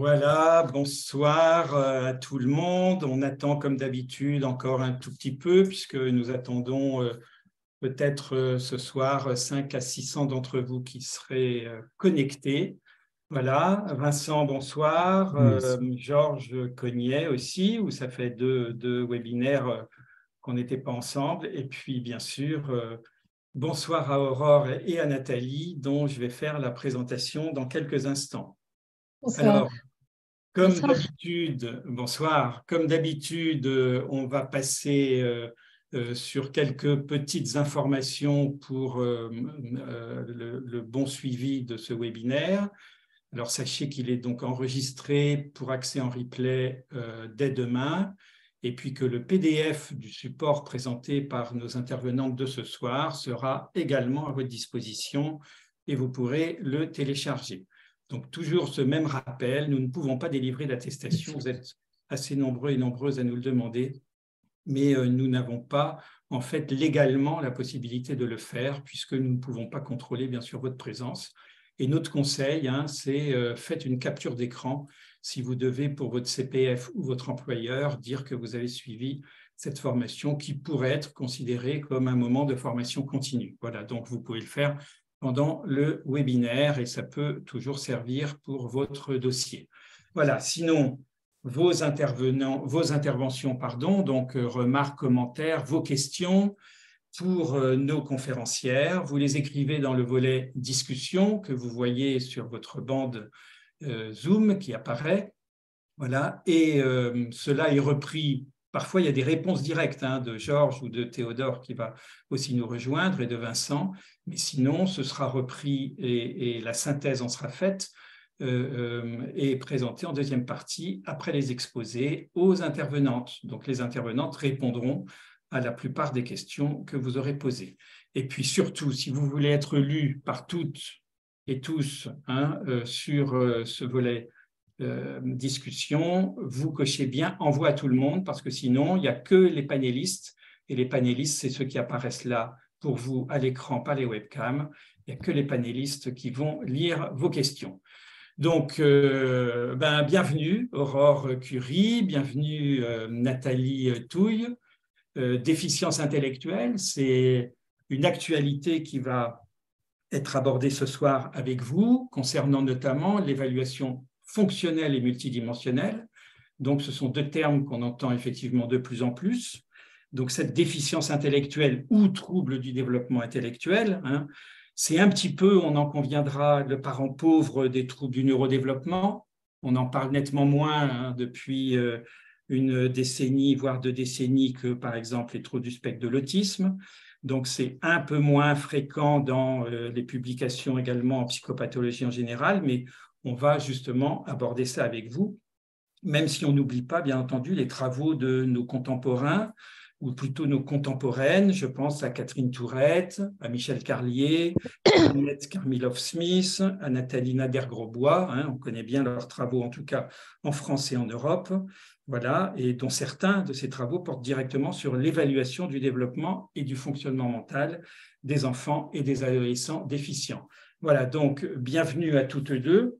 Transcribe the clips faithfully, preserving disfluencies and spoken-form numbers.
Voilà, bonsoir euh, à tout le monde. On attend comme d'habitude encore un tout petit peu puisque nous attendons euh, peut-être euh, ce soir cinq à six cents d'entre vous qui seraient euh, connectés. Voilà, Vincent, bonsoir. Euh, Georges Cognet aussi, où ça fait deux, deux webinaires euh, qu'on n'était pas ensemble. Et puis, bien sûr, euh, bonsoir à Aurore et à Nathalie, dont je vais faire la présentation dans quelques instants. Bonsoir. Alors, comme Bonsoir. d'habitude, bonsoir. Comme d'habitude, euh, on va passer euh, euh, sur quelques petites informations pour euh, euh, le, le bon suivi de ce webinaire. Alors, sachez qu'il est donc enregistré pour accès en replay euh, dès demain, et puis que le P D F du support présenté par nos intervenantes de ce soir sera également à votre disposition et vous pourrez le télécharger. Donc, toujours ce même rappel, nous ne pouvons pas délivrer d'attestation, vous êtes assez nombreux et nombreuses à nous le demander, mais euh, nous n'avons pas, en fait, légalement la possibilité de le faire, puisque nous ne pouvons pas contrôler, bien sûr, votre présence. Et notre conseil, hein, c'est euh, faites une capture d'écran si vous devez, pour votre C P F ou votre employeur, dire que vous avez suivi cette formation qui pourrait être considérée comme un moment de formation continue. Voilà, donc vous pouvez le faire pendant le webinaire et ça peut toujours servir pour votre dossier. Voilà, sinon, vos, intervenants, vos interventions, pardon, donc euh, remarques, commentaires, vos questions pour euh, nos conférencières, vous les écrivez dans le volet discussion que vous voyez sur votre bande euh, Zoom qui apparaît. Voilà, et euh, cela est repris. Parfois, il y a des réponses directes hein, de Georges ou de Théodore qui va aussi nous rejoindre et de Vincent, mais sinon, ce sera repris et, et la synthèse en sera faite euh, euh, et présentée en deuxième partie après les exposés aux intervenantes. Donc, les intervenantes répondront à la plupart des questions que vous aurez posées. Et puis surtout, si vous voulez être lus par toutes et tous hein, euh, sur euh, ce volet Euh, discussion, vous cochez bien envoi à tout le monde parce que sinon, il n'y a que les panélistes et les panélistes, c'est ceux qui apparaissent là pour vous à l'écran, pas les webcams. Il n'y a que les panélistes qui vont lire vos questions. Donc, euh, ben, bienvenue Aurore Curie, bienvenue euh, Nathalie Touille. Euh, déficience intellectuelle, c'est une actualité qui va être abordée ce soir avec vous concernant notamment l'évaluation fonctionnelle et multidimensionnelle. Donc, ce sont deux termes qu'on entend effectivement de plus en plus. Donc, cette déficience intellectuelle ou trouble du développement intellectuel, hein, c'est un petit peu, on en conviendra, le parent pauvre des troubles du neurodéveloppement. On en parle nettement moins hein, depuis euh, une décennie, voire deux décennies, que par exemple les troubles du spectre de l'autisme. Donc, c'est un peu moins fréquent dans euh, les publications également en psychopathologie en général, mais on va justement aborder ça avec vous, même si on n'oublie pas, bien entendu, les travaux de nos contemporains, ou plutôt nos contemporaines. Je pense à Catherine Tourette, à Michel Carlier, à Annette Karmilov-Smith, à Nathalie Nader-Grosbois. Hein, on connaît bien leurs travaux, en tout cas en France et en Europe. Voilà, et dont certains de ces travaux portent directement sur l'évaluation du développement et du fonctionnement mental des enfants et des adolescents déficients. Voilà, donc bienvenue à toutes deux.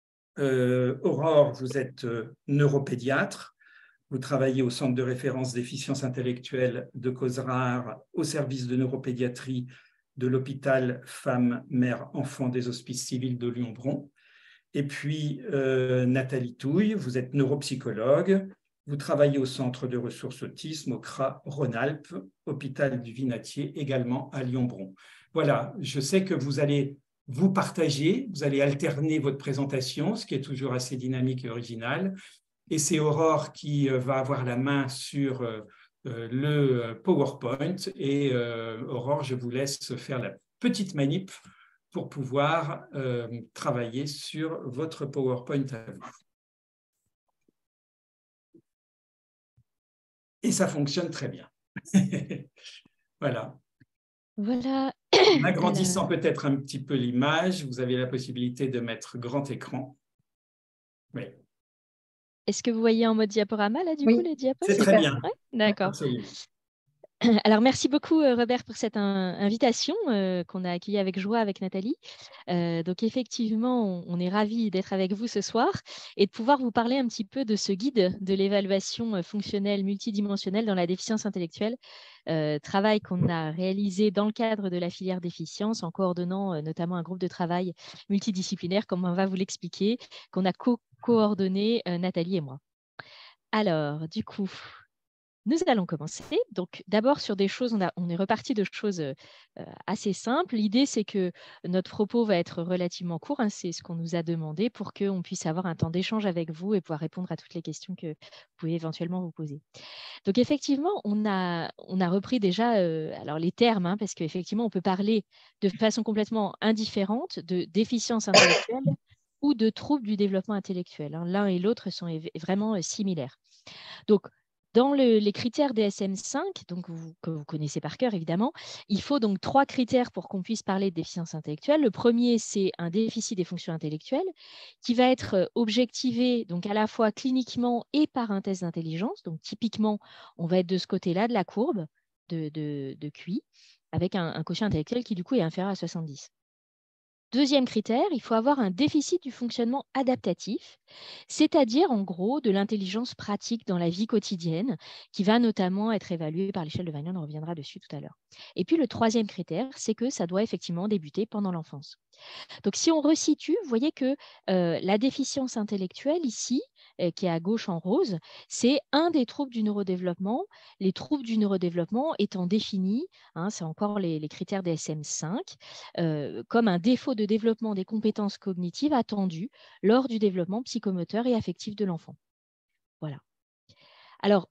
Euh, Aurore, vous êtes euh, neuropédiatre, vous travaillez au Centre de référence déficience intellectuelle de Causes-Rares au service de neuropédiatrie de l'hôpital Femmes-Mères-Enfants des Hospices civils de Lyon-Bron. Et puis euh, Nathalie Touille, vous êtes neuropsychologue, vous travaillez au Centre de ressources autisme au C R A Rhône-Alpes, hôpital du Vinatier, également à Lyon-Bron. Voilà, je sais que vous allez vous partager, vous allez alterner votre présentation, ce qui est toujours assez dynamique et original. Et c'est Aurore qui va avoir la main sur le PowerPoint. Et Aurore, je vous laisse faire la petite manip pour pouvoir euh, travailler sur votre PowerPoint à vous. Et ça fonctionne très bien. Voilà. Voilà. En agrandissant peut-être un petit peu l'image, vous avez la possibilité de mettre grand écran. Oui. Est-ce que vous voyez en mode diaporama, là, du oui. coup, les diapos? C'est très bien. Ouais, d'accord. Absolument. Alors, merci beaucoup, euh, Robert, pour cette in- invitation euh, qu'on a accueillie avec joie avec Nathalie. Euh, donc, effectivement, on, on est ravis d'être avec vous ce soir et de pouvoir vous parler un petit peu de ce guide de l'évaluation euh, fonctionnelle multidimensionnelle dans la déficience intellectuelle, euh, travail qu'on a réalisé dans le cadre de la filière déficience en coordonnant euh, notamment un groupe de travail multidisciplinaire, comme on va vous l'expliquer, qu'on a co-coordonné euh, Nathalie et moi. Alors, du coup, nous allons commencer. Donc, d'abord sur des choses, on, a, on est reparti de choses euh, euh, assez simples. L'idée, c'est que notre propos va être relativement court, hein, c'est ce qu'on nous a demandé pour qu'on puisse avoir un temps d'échange avec vous et pouvoir répondre à toutes les questions que vous pouvez éventuellement vous poser. Donc, effectivement, on a, on a repris déjà euh, alors les termes, hein, parce qu'effectivement, on peut parler de façon complètement indifférente de déficience intellectuelle ou de troubles du développement intellectuel, hein. L'un et l'autre sont év- vraiment euh, similaires. Donc, dans le- les critères D S M cinq, donc vous- que vous connaissez par cœur évidemment, il faut donc trois critères pour qu'on puisse parler de déficience intellectuelle. Le premier, c'est un déficit des fonctions intellectuelles qui va être euh, objectivé donc à la fois cliniquement et par un test d'intelligence. Donc, typiquement, on va être de ce côté-là de la courbe de, de, de Q I avec un, un quotient intellectuel qui du coup est inférieur à soixante-dix. Deuxième critère, il faut avoir un déficit du fonctionnement adaptatif, c'est-à-dire en gros de l'intelligence pratique dans la vie quotidienne, qui va notamment être évaluée par l'échelle de Vineland, on reviendra dessus tout à l'heure. Et puis le troisième critère, c'est que ça doit effectivement débuter pendant l'enfance. Donc, si on resitue, vous voyez que euh, la déficience intellectuelle ici, euh, qui est à gauche en rose, c'est un des troubles du neurodéveloppement. Les troubles du neurodéveloppement étant définis, hein, c'est encore les, les critères D S M cinq, euh, comme un défaut de développement des compétences cognitives attendues lors du développement psychomoteur et affectif de l'enfant. Voilà. Alors,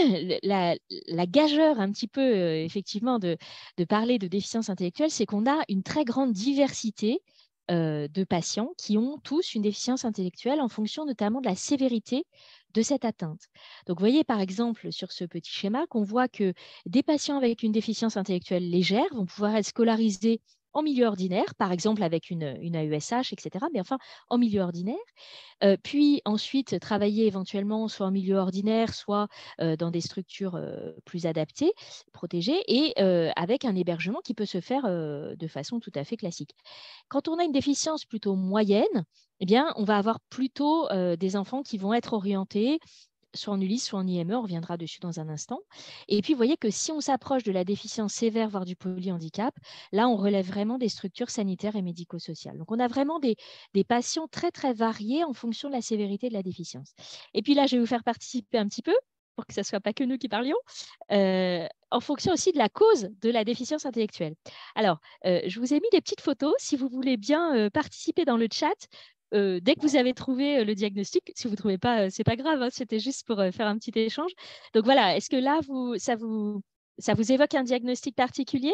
la, la gageure un petit peu, euh, effectivement, de, de parler de déficience intellectuelle, c'est qu'on a une très grande diversité euh, de patients qui ont tous une déficience intellectuelle en fonction notamment de la sévérité de cette atteinte. Donc, vous voyez par exemple sur ce petit schéma qu'on voit que des patients avec une déficience intellectuelle légère vont pouvoir être scolarisés en milieu ordinaire, par exemple avec une, une A E S H, et cetera, mais enfin en milieu ordinaire. Euh, puis ensuite, travailler éventuellement soit en milieu ordinaire, soit euh, dans des structures euh, plus adaptées, protégées, et euh, avec un hébergement qui peut se faire euh, de façon tout à fait classique. Quand on a une déficience plutôt moyenne, eh bien, on va avoir plutôt euh, des enfants qui vont être orientés soit en Ulysse, soit en I M E, on reviendra dessus dans un instant. Et puis, vous voyez que si on s'approche de la déficience sévère, voire du polyhandicap, là, on relève vraiment des structures sanitaires et médico-sociales. Donc, on a vraiment des, des patients très, très variés en fonction de la sévérité de la déficience. Et puis là, je vais vous faire participer un petit peu, pour que ce ne soit pas que nous qui parlions, euh, en fonction aussi de la cause de la déficience intellectuelle. Alors, euh, je vous ai mis des petites photos. Si vous voulez bien euh, participer dans le chat, euh, dès que vous avez trouvé euh, le diagnostic, si vous ne trouvez pas, euh, c'est pas grave, hein, c'était juste pour euh, faire un petit échange. Donc voilà, est-ce que là, vous, ça, vous, ça vous évoque un diagnostic particulier?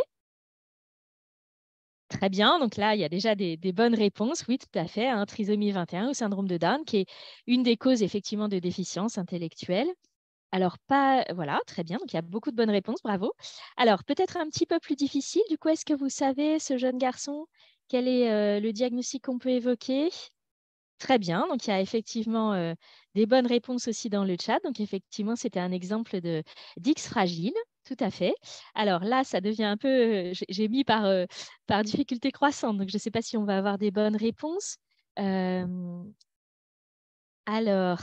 Très bien, donc là, il y a déjà des, des bonnes réponses. Oui, tout à fait, hein, trisomie vingt et un ou syndrome de Down, qui est une des causes effectivement de déficience intellectuelle. Alors, pas, voilà, très bien, donc il y a beaucoup de bonnes réponses, bravo. Alors, peut-être un petit peu plus difficile, du coup, est-ce que vous savez, ce jeune garçon, quel est euh, le diagnostic qu'on peut évoquer? Très bien, donc il y a effectivement euh, des bonnes réponses aussi dans le chat. Donc effectivement, c'était un exemple de d'X fragile, tout à fait. Alors là, ça devient un peu, euh, j'ai j'ai mis par, euh, par difficulté croissante, donc je ne sais pas si on va avoir des bonnes réponses. Euh, alors,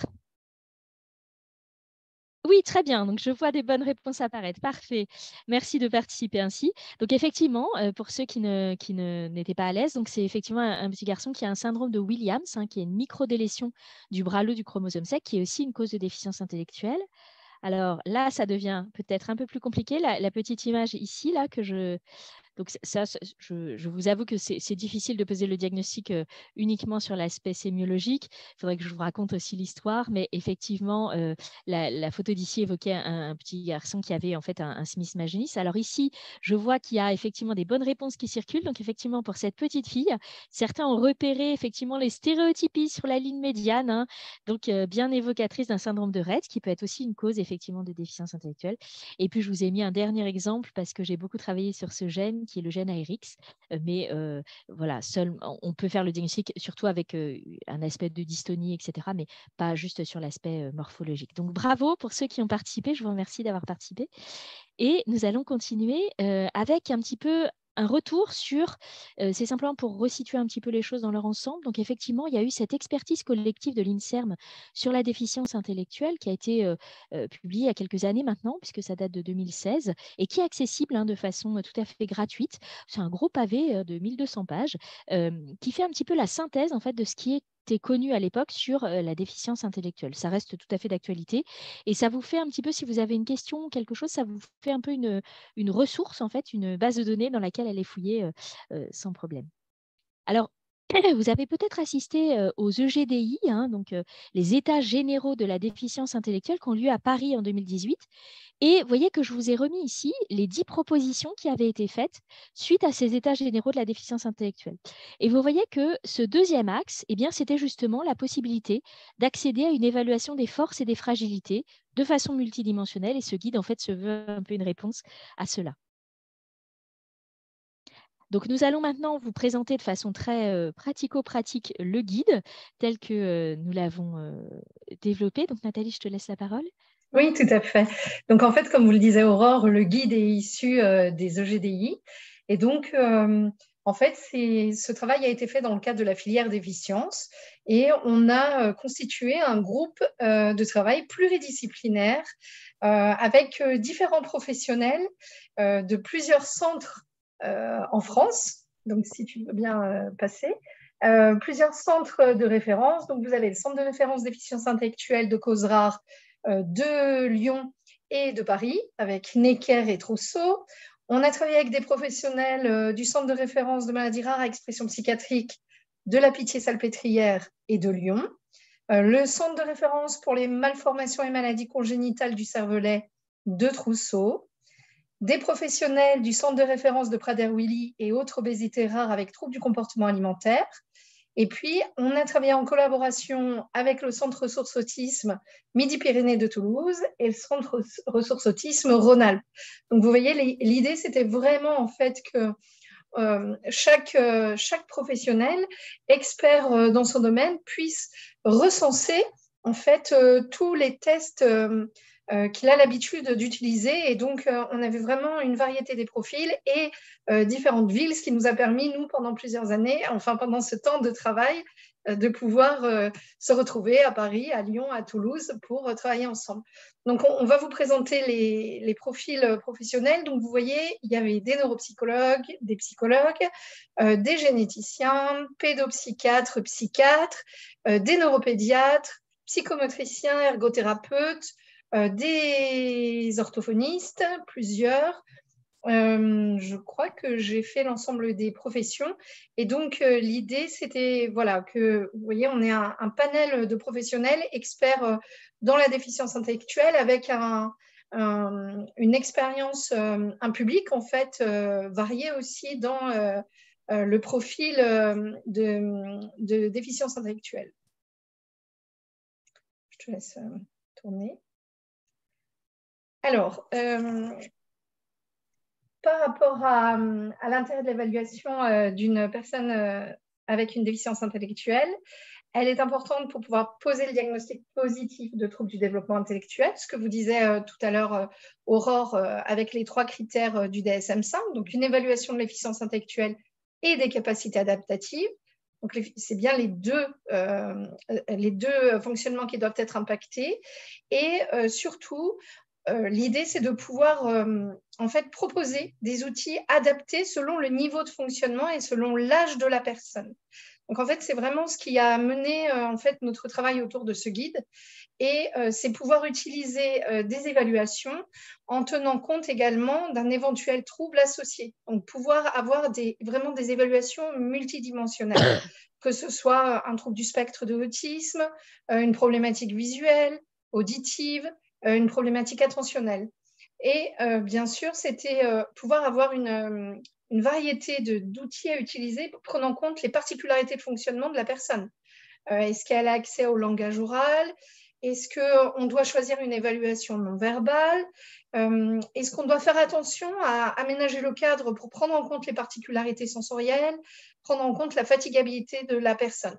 oui, très bien. Donc, je vois des bonnes réponses apparaître. Parfait. Merci de participer ainsi. Donc, effectivement, euh, pour ceux qui ne, qui ne, n'étaient pas à l'aise, donc c'est effectivement un, un petit garçon qui a un syndrome de Williams, hein, qui est une microdélétion du bras long du chromosome sept, qui est aussi une cause de déficience intellectuelle. Alors là, ça devient peut-être un peu plus compliqué. La, la petite image ici, là, que je, donc ça, je, je vous avoue que c'est difficile de poser le diagnostic euh, uniquement sur l'aspect sémiologique. Il faudrait que je vous raconte aussi l'histoire, mais effectivement, euh, la, la, photo d'ici évoquait un, un, petit garçon qui avait en fait un, un Smith Magenis. Alors ici, je vois qu'il y a effectivement des bonnes réponses qui circulent. Donc effectivement, pour cette petite fille, certains ont repéré effectivement les stéréotypies sur la ligne médiane, hein, donc euh, bien évocatrice d'un syndrome de Rett, qui peut être aussi une cause effectivement de déficience intellectuelle. Et puis, je vous ai mis un dernier exemple parce que j'ai beaucoup travaillé sur ce gène qui est le gène A R X. Mais euh, voilà, seul, on peut faire le diagnostic surtout avec euh, un aspect de dystonie, et cetera, mais pas juste sur l'aspect euh, morphologique. Donc bravo pour ceux qui ont participé, je vous remercie d'avoir participé. Et nous allons continuer euh, avec un petit peu un retour sur, euh, c'est simplement pour resituer un petit peu les choses dans leur ensemble. Donc effectivement, il y a eu cette expertise collective de l'INSERM sur la déficience intellectuelle qui a été euh, euh, publiée il y a quelques années maintenant, puisque ça date de deux mille seize, et qui est accessible hein, de façon tout à fait gratuite. C'est un gros pavé euh, de mille deux cents pages euh, qui fait un petit peu la synthèse en fait, de ce qui est était connu à l'époque sur euh, la déficience intellectuelle. Ça reste tout à fait d'actualité et ça vous fait un petit peu, si vous avez une question ou quelque chose, ça vous fait un peu une, une ressource, en fait, une base de données dans laquelle aller fouiller euh, euh, sans problème. Alors, vous avez peut-être assisté euh, aux E G D I, hein, donc euh, les États généraux de la déficience intellectuelle qui ont lieu à Paris en deux mille dix-huit. Et vous voyez que je vous ai remis ici les dix propositions qui avaient été faites suite à ces états généraux de la déficience intellectuelle. Et vous voyez que ce deuxième axe, eh bien, c'était justement la possibilité d'accéder à une évaluation des forces et des fragilités de façon multidimensionnelle. Et ce guide, en fait, se veut un peu une réponse à cela. Donc, nous allons maintenant vous présenter de façon très euh, pratico-pratique le guide tel que euh, nous l'avons euh, développé. Donc, Nathalie, je te laisse la parole. Oui, tout à fait. Donc, en fait, comme vous le disiez, Aurore, le guide est issu euh, des E G D I. Et donc, euh, en fait, ce travail a été fait dans le cadre de la filière déficience. Et on a euh, constitué un groupe euh, de travail pluridisciplinaire euh, avec euh, différents professionnels euh, de plusieurs centres euh, en France. Donc, si tu veux bien euh, passer. Euh, plusieurs centres de référence. Donc, vous avez le centre de référence déficience intellectuelle de causes rares de Lyon et de Paris, avec Necker et Trousseau. On a travaillé avec des professionnels du centre de référence de maladies rares à expression psychiatrique de la Pitié-Salpêtrière et de Lyon. Le centre de référence pour les malformations et maladies congénitales du cervelet de Trousseau. Des professionnels du centre de référence de Prader-Willi et autres obésités rares avec troubles du comportement alimentaire. Et puis, on a travaillé en collaboration avec le Centre Ressources Autisme Midi-Pyrénées de Toulouse et le Centre Ressources Autisme Rhône-Alpes. Donc, vous voyez, l'idée, c'était vraiment en fait que euh, chaque, euh, chaque professionnel, expert euh, dans son domaine, puisse recenser en fait euh, tous les tests euh, euh, qu'il a l'habitude d'utiliser. Et donc, euh, on avait vraiment une variété des profils et euh, différentes villes, ce qui nous a permis, nous, pendant plusieurs années, enfin pendant ce temps de travail, euh, de pouvoir euh, se retrouver à Paris, à Lyon, à Toulouse pour euh, travailler ensemble. Donc, on, on va vous présenter les, les profils professionnels. Donc, vous voyez, il y avait des neuropsychologues, des psychologues, euh, des généticiens, pédopsychiatres, psychiatres, euh, des neuropédiatres, psychomotriciens, ergothérapeutes, euh, des orthophonistes, plusieurs. Euh, je crois que j'ai fait l'ensemble des professions. Et donc, euh, l'idée, c'était voilà, que, vous voyez, on est un, un panel de professionnels experts euh, dans la déficience intellectuelle avec un, un, une expérience, euh, un public, en fait, euh, varié aussi dans euh, euh, le profil euh, de, de déficience intellectuelle. Je te laisse euh, tourner. Alors, euh, par rapport à, à l'intérêt de l'évaluation euh, d'une personne euh, avec une déficience intellectuelle, elle est importante pour pouvoir poser le diagnostic positif de troubles du développement intellectuel, ce que vous disiez euh, tout à l'heure, euh, Aurore, euh, avec les trois critères euh, du D S M cinq, donc une évaluation de l'efficience intellectuelle et des capacités adaptatives. Donc, c'est bien les deux, euh, les deux fonctionnements qui doivent être impactés. Et euh, surtout, euh, l'idée, c'est de pouvoir euh, en fait, proposer des outils adaptés selon le niveau de fonctionnement et selon l'âge de la personne. Donc, en fait, c'est vraiment ce qui a mené euh, en fait, notre travail autour de ce guide. Et euh, c'est pouvoir utiliser euh, des évaluations en tenant compte également d'un éventuel trouble associé. Donc, pouvoir avoir des, vraiment des évaluations multidimensionnelles, que ce soit un trouble du spectre de l'autisme, euh, une problématique visuelle, auditive, euh, une problématique attentionnelle. Et euh, bien sûr, c'était euh, pouvoir avoir une, une variété d'outils à utiliser prenant en compte les particularités de fonctionnement de la personne. Euh, Est-ce qu'elle a accès au langage oral? Est-ce qu'on doit choisir une évaluation non verbale? Euh, Est-ce qu'on doit faire attention à aménager le cadre pour prendre en compte les particularités sensorielles, prendre en compte la fatigabilité de la personne?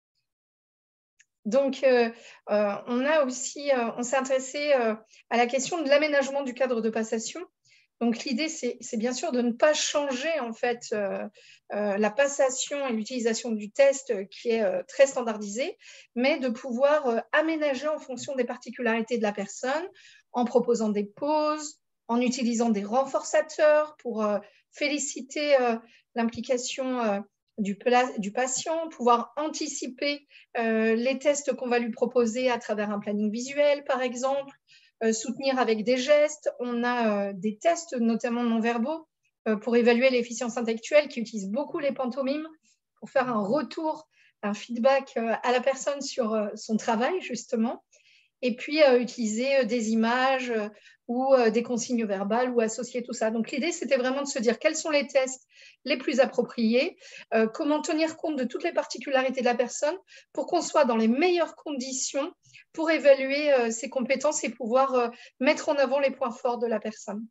Donc, euh, euh, on a aussi, euh, on s'est intéressé euh, à la question de l'aménagement du cadre de passation. Donc, l'idée, c'est bien sûr de ne pas changer en fait euh, euh, la passation et l'utilisation du test euh, qui est euh, très standardisé, mais de pouvoir euh, aménager en fonction des particularités de la personne, en proposant des pauses, en utilisant des renforçateurs pour euh, féliciter euh, l'implication euh, du, du patient, pouvoir anticiper euh, les tests qu'on va lui proposer à travers un planning visuel, par exemple, euh, soutenir avec des gestes. On a euh, des tests, notamment non-verbaux, euh, pour évaluer l'efficience intellectuelle, qui utilisent beaucoup les pantomimes pour faire un retour, un feedback euh, à la personne sur euh, son travail, justement. Et puis, euh, utiliser euh, des images euh, ou euh, des consignes verbales ou associer tout ça. Donc, l'idée, c'était vraiment de se dire quels sont les tests les plus appropriés, euh, comment tenir compte de toutes les particularités de la personne pour qu'on soit dans les meilleures conditions pour évaluer euh, ses compétences et pouvoir euh, mettre en avant les points forts de la personne.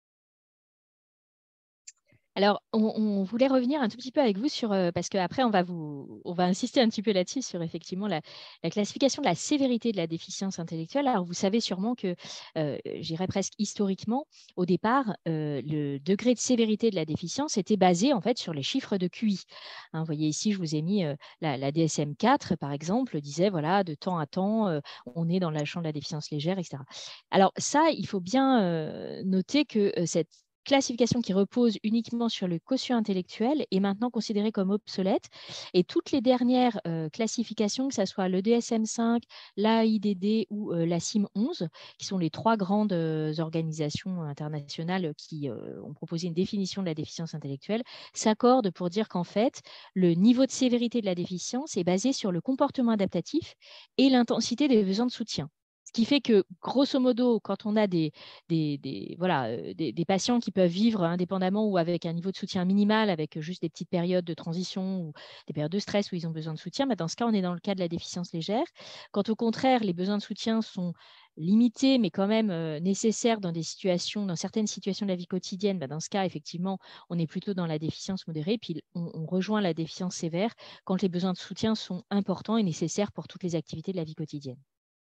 Alors, on, on voulait revenir un tout petit peu avec vous sur, euh, parce qu'après, on va vous, on va insister un petit peu là-dessus, sur effectivement la, la classification de la sévérité de la déficience intellectuelle. Alors, vous savez sûrement que, euh, j'irais presque historiquement, au départ, euh, le degré de sévérité de la déficience était basé en fait sur les chiffres de Q I. Hein, vous voyez ici, je vous ai mis euh, la, la D S M quatre, par exemple, disait, voilà, de temps à temps, euh, on est dans le champ de la déficience légère, et cetera. Alors ça, il faut bien euh, noter que euh, cette classification qui repose uniquement sur le quotient intellectuel est maintenant considérée comme obsolète, et toutes les dernières euh, classifications, que ce soit le D S M cinq, l'A I D D ou euh, la C I M onze, qui sont les trois grandes euh, organisations internationales qui euh, ont proposé une définition de la déficience intellectuelle, s'accordent pour dire qu'en fait, le niveau de sévérité de la déficience est basé sur le comportement adaptatif et l'intensité des besoins de soutien. Ce qui fait que, grosso modo, quand on a des, des, des, voilà, euh, des, des patients qui peuvent vivre indépendamment ou avec un niveau de soutien minimal, avec juste des petites périodes de transition ou des périodes de stress où ils ont besoin de soutien, bah dans ce cas, on est dans le cas de la déficience légère. Quand au contraire, les besoins de soutien sont limités, mais quand même euh, nécessaires dans des situations, dans certaines situations de la vie quotidienne, bah dans ce cas, effectivement, on est plutôt dans la déficience modérée, puis on, on rejoint la déficience sévère quand les besoins de soutien sont importants et nécessaires pour toutes les activités de la vie quotidienne.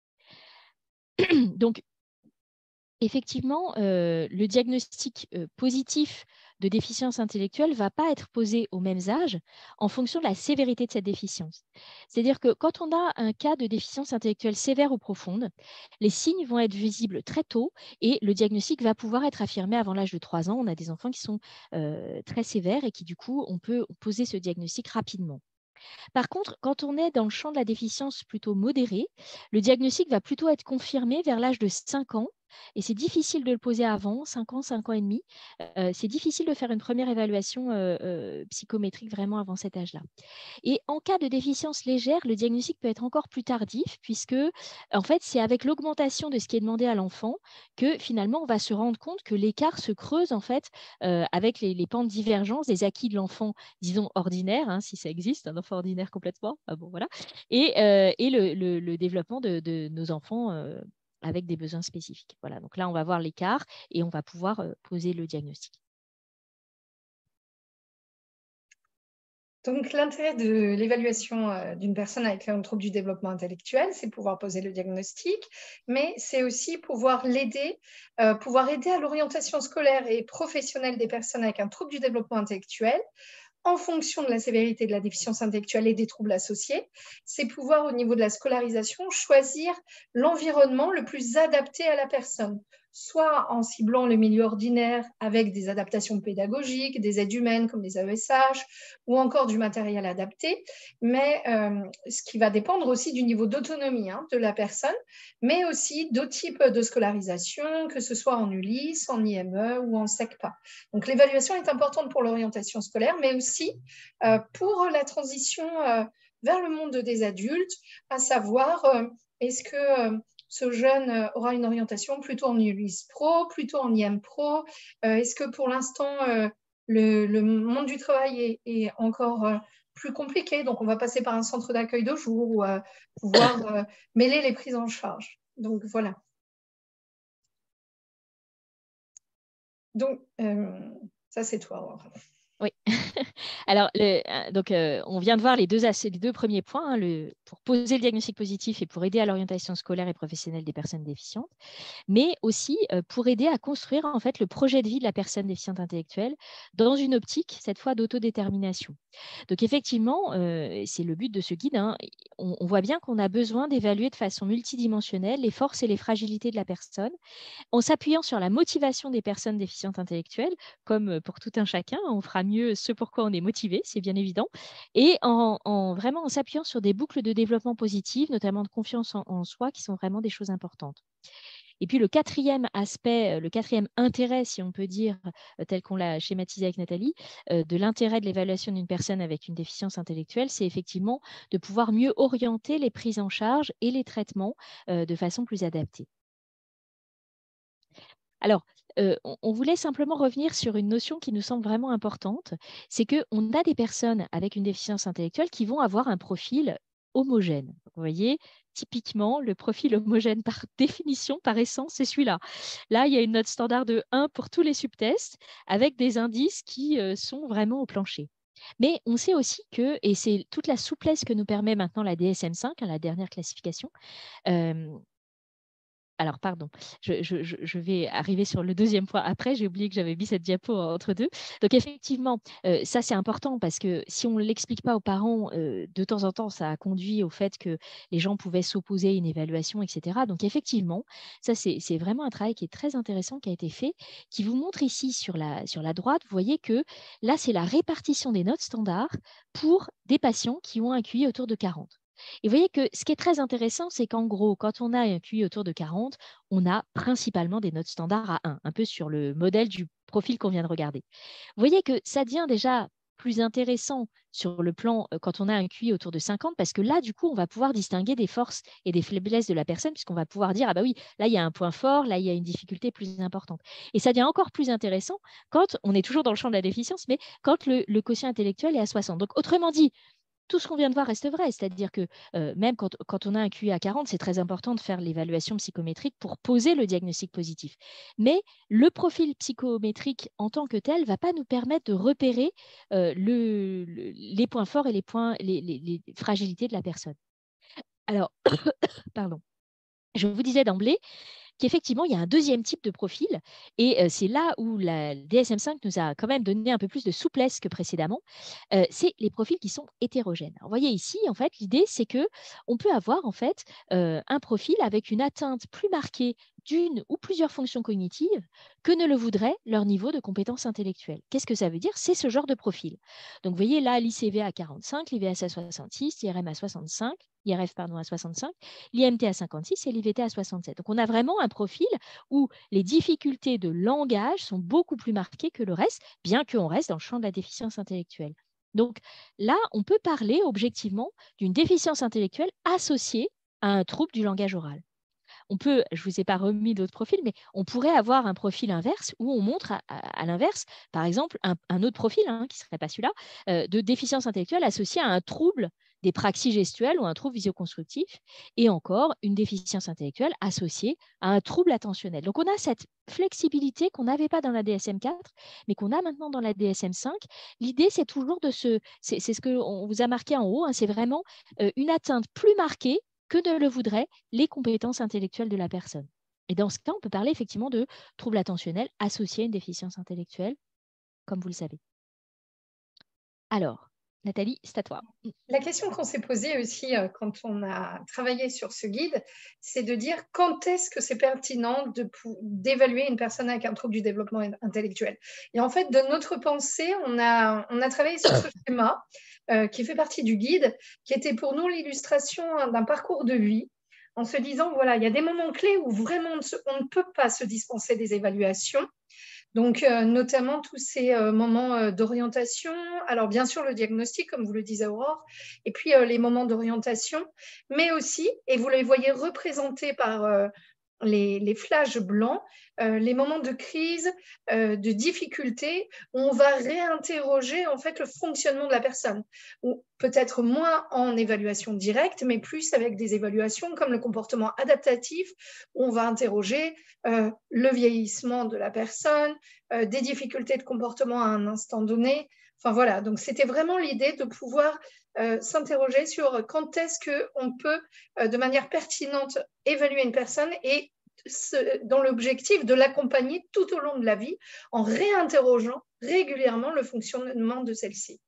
Donc, effectivement, euh, le diagnostic euh, positif de déficience intellectuelle ne va pas être posé aux mêmes âges en fonction de la sévérité de cette déficience. C'est-à-dire que quand on a un cas de déficience intellectuelle sévère ou profonde, les signes vont être visibles très tôt et le diagnostic va pouvoir être affirmé avant l'âge de trois ans. On a des enfants qui sont euh, très sévères et qui, du coup, on peut poser ce diagnostic rapidement. Par contre, quand on est dans le champ de la déficience plutôt modérée, le diagnostic va plutôt être confirmé vers l'âge de cinq ans. Et c'est difficile de le poser avant, cinq ans, cinq ans et demi. Euh, c'est difficile de faire une première évaluation euh, euh, psychométrique vraiment avant cet âge-là. Et en cas de déficience légère, le diagnostic peut être encore plus tardif, puisque en fait, c'est avec l'augmentation de ce qui est demandé à l'enfant que finalement, on va se rendre compte que l'écart se creuse en fait euh, avec les, les pentes de divergence des acquis de l'enfant, disons ordinaire, hein, si ça existe, un enfant ordinaire complètement, ah bon, voilà, et, euh, et le, le, le développement de, de nos enfants euh, avec des besoins spécifiques. Voilà, donc là, on va voir l'écart et on va pouvoir euh, poser le diagnostic. Donc, l'intérêt de l'évaluation euh, d'une personne avec un trouble du développement intellectuel, c'est pouvoir poser le diagnostic, mais c'est aussi pouvoir l'aider, euh, pouvoir aider à l'orientation scolaire et professionnelle des personnes avec un trouble du développement intellectuel en fonction de la sévérité de la déficience intellectuelle et des troubles associés. C'est pouvoir, au niveau de la scolarisation, choisir l'environnement le plus adapté à la personne, soit en ciblant le milieu ordinaire avec des adaptations pédagogiques, des aides humaines comme les A E S H ou encore du matériel adapté, mais euh, ce qui va dépendre aussi du niveau d'autonomie hein, de la personne, mais aussi d'autres types de scolarisation, que ce soit en U L I S, en I M E ou en SECPA. Donc l'évaluation est importante pour l'orientation scolaire, mais aussi euh, pour la transition euh, vers le monde des adultes, à savoir euh, est-ce que euh, ce jeune aura une orientation plutôt en U L I S Pro, plutôt en I M Pro, euh, est-ce que pour l'instant euh, le, le monde du travail est, est encore euh, plus compliqué, donc on va passer par un centre d'accueil de jour ou euh, pouvoir euh, mêler les prises en charge. Donc voilà. Donc, euh, ça, c'est toi, Aurore. Oui. Alors, le, donc, euh, on vient de voir les deux, les deux premiers points, hein, le, pour poser le diagnostic positif et pour aider à l'orientation scolaire et professionnelle des personnes déficientes, mais aussi euh, pour aider à construire en fait le projet de vie de la personne déficiente intellectuelle dans une optique, cette fois, d'autodétermination. Donc, effectivement, euh, c'est le but de ce guide. Hein, on, on voit bien qu'on a besoin d'évaluer de façon multidimensionnelle les forces et les fragilités de la personne, en s'appuyant sur la motivation des personnes déficientes intellectuelles, comme pour tout un chacun, on fera mieux ce pourquoi on est motivé, c'est bien évident, et en, en vraiment en s'appuyant sur des boucles de développement positif, notamment de confiance en, en soi, qui sont vraiment des choses importantes. Et puis le quatrième aspect, le quatrième intérêt, si on peut dire, tel qu'on l'a schématisé avec Nathalie, de l'intérêt de l'évaluation d'une personne avec une déficience intellectuelle, c'est effectivement de pouvoir mieux orienter les prises en charge et les traitements de façon plus adaptée. Alors, euh, on, on voulait simplement revenir sur une notion qui nous semble vraiment importante, c'est qu'on a des personnes avec une déficience intellectuelle qui vont avoir un profil homogène. Vous voyez, typiquement, le profil homogène par définition, par essence, c'est celui-là. Là, il y a une note standard de un pour tous les subtests, avec des indices qui euh, sont vraiment au plancher. Mais on sait aussi que, et c'est toute la souplesse que nous permet maintenant la D S M cinq, hein, la dernière classification, euh, alors, pardon, je, je, je vais arriver sur le deuxième point après. J'ai oublié que j'avais mis cette diapo entre deux. Donc, effectivement, euh, ça, c'est important parce que si on ne l'explique pas aux parents, euh, de temps en temps, ça a conduit au fait que les gens pouvaient s'opposer à une évaluation, et cetera. Donc, effectivement, ça, c'est vraiment un travail qui est très intéressant qui a été fait, qui vous montre ici sur la, sur la droite, vous voyez que là, c'est la répartition des notes standards pour des patients qui ont un Q I autour de quarante. Et vous voyez que ce qui est très intéressant, c'est qu'en gros, quand on a un Q I autour de quarante, on a principalement des notes standards à un, un peu sur le modèle du profil qu'on vient de regarder. Vous voyez que ça devient déjà plus intéressant sur le plan euh, quand on a un Q I autour de cinquante, parce que là, du coup, on va pouvoir distinguer des forces et des faiblesses de la personne, puisqu'on va pouvoir dire, ah bah oui, là, il y a un point fort, là, il y a une difficulté plus importante. Et ça devient encore plus intéressant quand on est toujours dans le champ de la déficience, mais quand le, le quotient intellectuel est à soixante. Donc, autrement dit, tout ce qu'on vient de voir reste vrai, c'est-à-dire que euh, même quand, quand on a un Q I à quarante, c'est très important de faire l'évaluation psychométrique pour poser le diagnostic positif. Mais le profil psychométrique en tant que tel ne va pas nous permettre de repérer euh, le, le, les points forts et les, points, les, les, les fragilités de la personne. Alors, pardon, je vous disais d'emblée qu'effectivement, il y a un deuxième type de profil, et euh, c'est là où la D S M cinq nous a quand même donné un peu plus de souplesse que précédemment, euh, c'est les profils qui sont hétérogènes. Alors, vous voyez ici, en fait, l'idée, c'est qu'on peut avoir en fait euh, un profil avec une atteinte plus marquée d'une ou plusieurs fonctions cognitives que ne le voudrait leur niveau de compétence intellectuelle. Qu'est-ce que ça veut dire? C'est ce genre de profil. Donc, vous voyez là, l'I C V à quarante-cinq, l'I V S à soixante-six, l'I R M à soixante-cinq, I R F pardon, à soixante-cinq, l'I M T à cinquante-six et l'I V T à soixante-sept. Donc, on a vraiment un profil où les difficultés de langage sont beaucoup plus marquées que le reste, bien qu'on reste dans le champ de la déficience intellectuelle. Donc là, on peut parler objectivement d'une déficience intellectuelle associée à un trouble du langage oral. On peut, je ne vous ai pas remis d'autres profils, mais on pourrait avoir un profil inverse où on montre à, à, à l'inverse, par exemple, un, un autre profil, hein, qui ne serait pas celui-là, euh, de déficience intellectuelle associée à un trouble des praxis gestuelles ou un trouble visio-constructif, et encore une déficience intellectuelle associée à un trouble attentionnel. Donc, on a cette flexibilité qu'on n'avait pas dans la D S M quatre, mais qu'on a maintenant dans la D S M cinq. L'idée, c'est toujours de se... C'est ce qu'on vous a marqué en haut, hein, c'est vraiment euh, une atteinte plus marquée que ne le voudraient les compétences intellectuelles de la personne. Et dans ce cas, on peut parler effectivement de troubles attentionnels associés à une déficience intellectuelle, comme vous le savez. Alors, Nathalie, c'est à toi. La question qu'on s'est posée aussi euh, quand on a travaillé sur ce guide, c'est de dire quand est-ce que c'est pertinent d'évaluer une personne avec un trouble du développement intellectuel. Et en fait, de notre pensée, on a, on a travaillé sur ce schéma euh, qui fait partie du guide, qui était pour nous l'illustration d'un parcours de vie, en se disant, voilà, il y a des moments clés où vraiment on ne, se, on ne peut pas se dispenser des évaluations. Donc, euh, notamment tous ces euh, moments euh, d'orientation. Alors, bien sûr, le diagnostic, comme vous le disiez, Aurore, et puis euh, les moments d'orientation, mais aussi, et vous les voyez représentés par, euh, les, les flashs blancs, euh, les moments de crise, euh, de difficulté, où on va réinterroger en fait le fonctionnement de la personne, ou peut-être moins en évaluation directe, mais plus avec des évaluations comme le comportement adaptatif, où on va interroger euh, le vieillissement de la personne, euh, des difficultés de comportement à un instant donné. Enfin voilà, donc c'était vraiment l'idée de pouvoir euh, s'interroger sur quand est-ce qu'on peut, euh, de manière pertinente, évaluer une personne et ce, dans l'objectif de l'accompagner tout au long de la vie en réinterrogeant régulièrement le fonctionnement de celle-ci.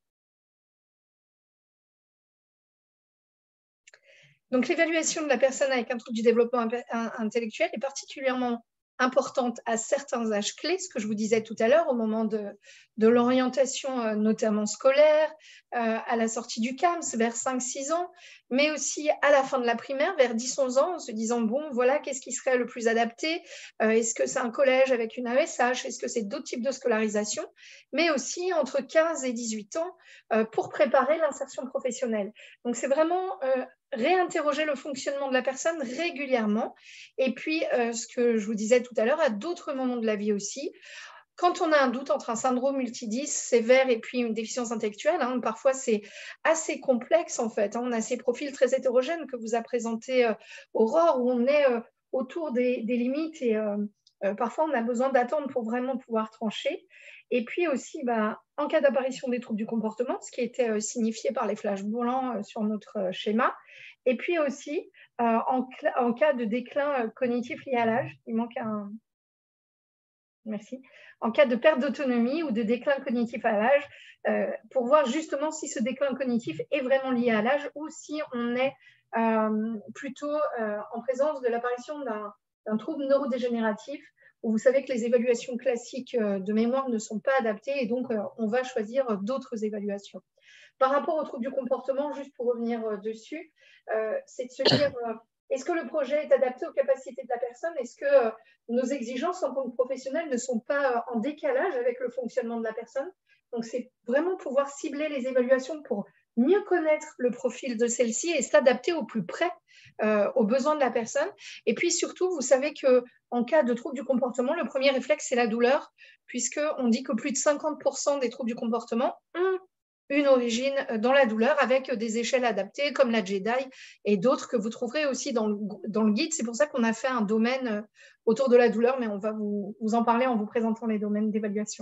Donc l'évaluation de la personne avec un trouble du développement intellectuel est particulièrement importante à certains âges clés, ce que je vous disais tout à l'heure, au moment de, de l'orientation notamment scolaire, euh, à la sortie du C A M S vers cinq six ans, mais aussi à la fin de la primaire, vers dix onze ans, en se disant, bon, voilà, qu'est-ce qui serait le plus adapté? euh, Est-ce que c'est un collège avec une A E S H? Est-ce que c'est d'autres types de scolarisation? Mais aussi entre quinze et dix-huit ans euh, pour préparer l'insertion professionnelle. Donc, c'est vraiment euh, réinterroger le fonctionnement de la personne régulièrement. Et puis, euh, ce que je vous disais tout à l'heure, à d'autres moments de la vie aussi, quand on a un doute entre un syndrome multidis sévère et puis une déficience intellectuelle, hein, parfois c'est assez complexe en fait. Hein, on a ces profils très hétérogènes que vous a présenté euh, Aurore, où on est euh, autour des, des limites et euh, euh, parfois on a besoin d'attendre pour vraiment pouvoir trancher. Et puis aussi, bah, en cas d'apparition des troubles du comportement, ce qui était euh, signifié par les flashs blancs euh, sur notre euh, schéma, et puis aussi euh, en, en cas de déclin euh, cognitif lié à l'âge, il manque un... Merci. En cas de perte d'autonomie ou de déclin cognitif à l'âge, euh, pour voir justement si ce déclin cognitif est vraiment lié à l'âge ou si on est euh, plutôt euh, en présence de l'apparition d'un trouble neurodégénératif, où vous savez que les évaluations classiques de mémoire ne sont pas adaptées et donc euh, on va choisir d'autres évaluations. Par rapport au trouble du comportement, juste pour revenir dessus, euh, c'est de se dire... Euh, est-ce que le projet est adapté aux capacités de la personne? Est-ce que euh, nos exigences en tant que professionnels ne sont pas euh, en décalage avec le fonctionnement de la personne? Donc, c'est vraiment pouvoir cibler les évaluations pour mieux connaître le profil de celle-ci et s'adapter au plus près euh, aux besoins de la personne. Et puis, surtout, vous savez qu'en cas de trouble du comportement, le premier réflexe, c'est la douleur, puisqu'on dit que plus de cinquante pour cent des troubles du comportement ont une origine dans la douleur avec des échelles adaptées comme la J E D I et d'autres que vous trouverez aussi dans le, dans le guide. C'est pour ça qu'on a fait un domaine autour de la douleur, mais on va vous, vous en parler en vous présentant les domaines d'évaluation.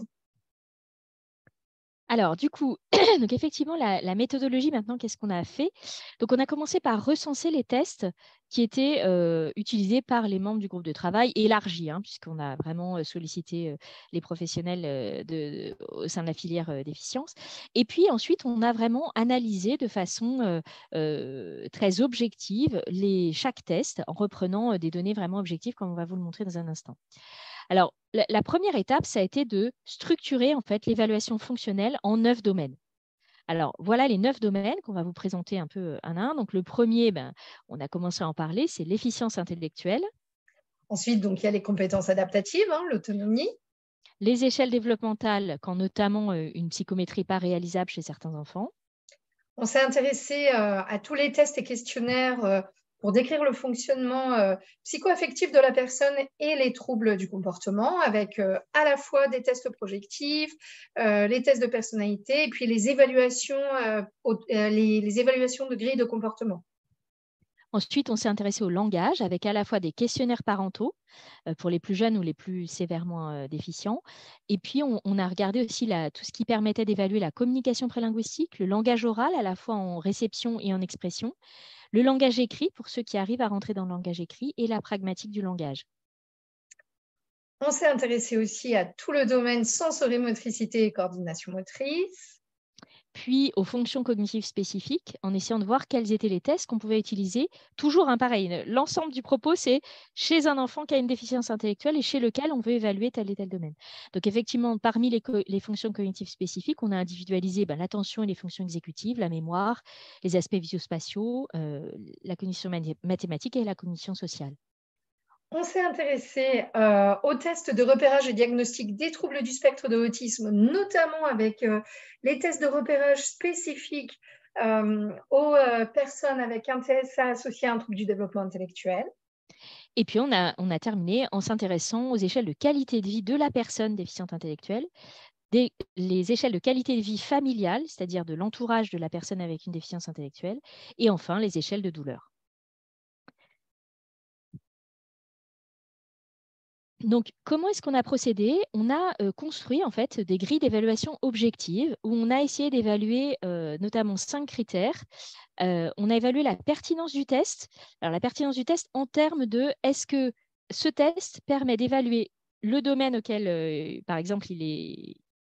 Alors, du coup, donc effectivement, la, la méthodologie, maintenant, qu'est-ce qu'on a fait? Donc, on a commencé par recenser les tests qui étaient euh, utilisés par les membres du groupe de travail, élargi, hein, puisqu'on a vraiment sollicité euh, les professionnels euh, de, au sein de la filière euh, déficience. Et puis, ensuite, on a vraiment analysé de façon euh, euh, très objective les, chaque test, en reprenant euh, des données vraiment objectives, comme on va vous le montrer dans un instant. Alors, la, la première étape, ça a été de structurer en fait l'évaluation fonctionnelle en neuf domaines. Alors, voilà les neuf domaines qu'on va vous présenter un peu un à un. Donc, le premier, ben, on a commencé à en parler, c'est l'efficience intellectuelle. Ensuite, donc, il y a les compétences adaptatives, hein, l'autonomie. Les échelles développementales, quand notamment euh, une psychométrie pas réalisable chez certains enfants. On s'est intéressé euh, à tous les tests et questionnaires euh, pour décrire le fonctionnement euh, psycho-affectif de la personne et les troubles du comportement, avec euh, à la fois des tests projectifs, euh, les tests de personnalité et puis les évaluations, euh, les, les évaluations de grille de comportement. Ensuite, on s'est intéressé au langage avec à la fois des questionnaires parentaux euh, pour les plus jeunes ou les plus sévèrement euh, déficients. Et puis, on, on a regardé aussi la, tout ce qui permettait d'évaluer la communication prélinguistique, le langage oral à la fois en réception et en expression, le langage écrit pour ceux qui arrivent à rentrer dans le langage écrit et la pragmatique du langage. On s'est intéressé aussi à tout le domaine sensorimotricité et coordination motrice. Puis aux fonctions cognitives spécifiques, en essayant de voir quels étaient les tests qu'on pouvait utiliser. Toujours un pareil, l'ensemble du propos, c'est chez un enfant qui a une déficience intellectuelle et chez lequel on veut évaluer tel et tel domaine. Donc effectivement, parmi les, les fonctions cognitives spécifiques, on a individualisé ben, l'attention et les fonctions exécutives, la mémoire, les aspects visuospatiaux, euh, la cognition mathématique et la cognition sociale. On s'est intéressé euh, aux tests de repérage et diagnostic des troubles du spectre de l'autisme, notamment avec euh, les tests de repérage spécifiques euh, aux euh, personnes avec un T S A associé à un trouble du développement intellectuel. Et puis, on a, on a terminé en s'intéressant aux échelles de qualité de vie de la personne déficiente intellectuelle, des, les échelles de qualité de vie familiale, c'est-à-dire de l'entourage de la personne avec une déficience intellectuelle, et enfin, les échelles de douleur. Donc, comment est-ce qu'on a procédé? On a euh, construit en fait des grilles d'évaluation objectives où on a essayé d'évaluer euh, notamment cinq critères. Euh, on a évalué la pertinence du test. Alors, la pertinence du test en termes de est-ce que ce test permet d'évaluer le domaine auquel, euh, par exemple, il est,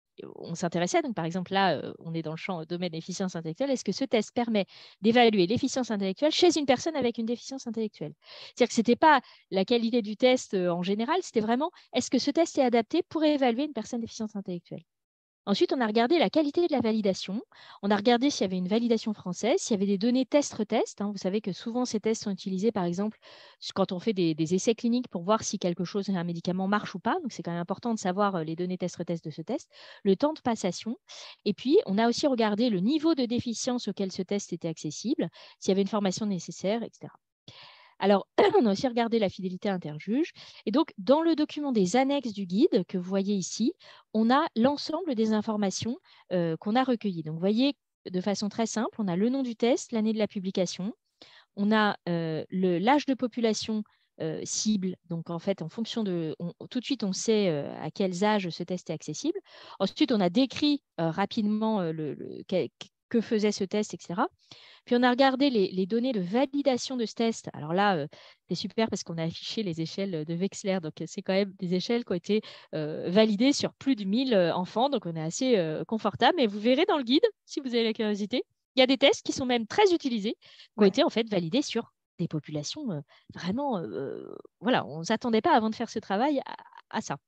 on s'intéressait. Donc, par exemple, là, euh, on est dans le champ domaine efficience intellectuelle. Est-ce que ce test permet d'évaluer l'efficience intellectuelle chez une personne avec une déficience intellectuelle? C'est-à-dire que ce n'était pas la qualité du test euh, en général, c'était vraiment est-ce que ce test est adapté pour évaluer une personne déficiente intellectuelle? Ensuite, on a regardé la qualité de la validation. On a regardé s'il y avait une validation française, s'il y avait des données test-retest. Hein. Vous savez que souvent, ces tests sont utilisés, par exemple, quand on fait des, des essais cliniques pour voir si quelque chose, un médicament marche ou pas. Donc, c'est quand même important de savoir les données test-retest de ce test, le temps de passation. Et puis, on a aussi regardé le niveau de déficience auquel ce test était accessible, s'il y avait une formation nécessaire, et cetera. Alors, on a aussi regardé la fidélité interjuge. Et donc, dans le document des annexes du guide que vous voyez ici, on a l'ensemble des informations euh, qu'on a recueillies. Donc, vous voyez, de façon très simple, on a le nom du test, l'année de la publication, on a euh, l'âge de population euh, cible. Donc, en fait, en fonction de… On, tout de suite, on sait euh, à quels âges ce test est accessible. Ensuite, on a décrit euh, rapidement euh, le, le, que, que faisait ce test, et cetera. Puis, on a regardé les, les données de validation de ce test. Alors là, euh, c'est super parce qu'on a affiché les échelles de Wechsler. Donc, c'est quand même des échelles qui ont été euh, validées sur plus de mille enfants. Donc, on est assez euh, confortable. Mais vous verrez dans le guide, si vous avez la curiosité, il y a des tests qui sont même très utilisés, qui ont ouais. été en fait validés sur des populations euh, vraiment… Euh, voilà, on ne s'attendait pas avant de faire ce travail à, à ça.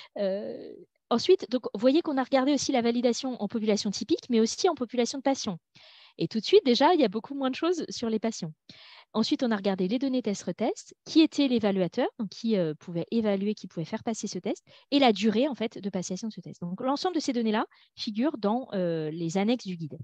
Euh, ensuite, donc, vous voyez qu'on a regardé aussi la validation en population typique, mais aussi en population de patients. Et tout de suite, déjà, il y a beaucoup moins de choses sur les patients. Ensuite, on a regardé les données test-retest, qui était l'évaluateur, donc qui euh, pouvait évaluer, qui pouvait faire passer ce test, et la durée en fait, de passation de ce test. Donc, l'ensemble de ces données-là figure dans euh, les annexes du guide.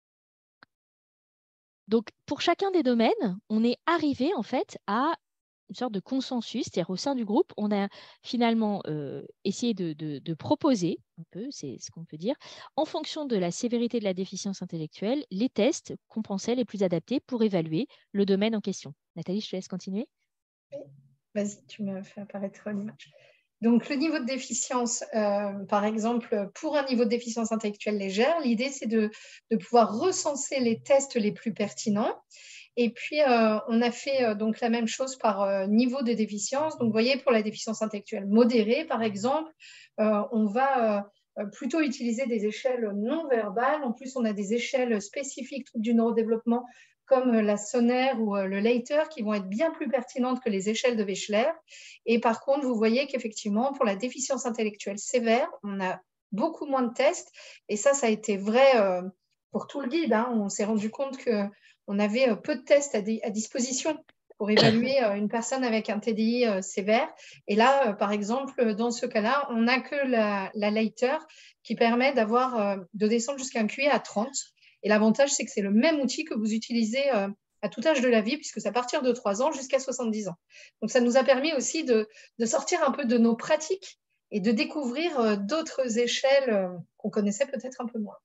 Donc, pour chacun des domaines, on est arrivé en fait à une sorte de consensus, c'est-à-dire au sein du groupe, on a finalement euh, essayé de, de, de proposer, un peu, c'est ce qu'on peut dire, en fonction de la sévérité de la déficience intellectuelle, les tests qu'on pensait les plus adaptés pour évaluer le domaine en question. Nathalie, je te laisse continuer. Oui. Vas-y, tu me fais apparaître l'image. Donc, le niveau de déficience, euh, par exemple, pour un niveau de déficience intellectuelle légère, l'idée, c'est de, de pouvoir recenser les tests les plus pertinents. Et puis, euh, on a fait euh, donc la même chose par euh, niveau de déficience. Donc, vous voyez, pour la déficience intellectuelle modérée, par exemple, euh, on va euh, plutôt utiliser des échelles non verbales. En plus, on a des échelles spécifiques du neurodéveloppement comme la Sonner ou le Leiter, qui vont être bien plus pertinentes que les échelles de Wechsler. Et par contre, vous voyez qu'effectivement, pour la déficience intellectuelle sévère, on a beaucoup moins de tests. Et ça, ça a été vrai euh, pour tout le guide. Hein. On s'est rendu compte qu'on avait peu de tests à, à disposition pour évaluer une personne avec un T D I euh, sévère. Et là, euh, par exemple, dans ce cas-là, on n'a que la, la Leiter qui permet d'avoir, euh, de descendre jusqu'à un Q I à trente. Et l'avantage, c'est que c'est le même outil que vous utilisez euh, à tout âge de la vie, puisque c'est à partir de trois ans jusqu'à soixante-dix ans. Donc, ça nous a permis aussi de, de sortir un peu de nos pratiques et de découvrir euh, d'autres échelles euh, qu'on connaissait peut-être un peu moins.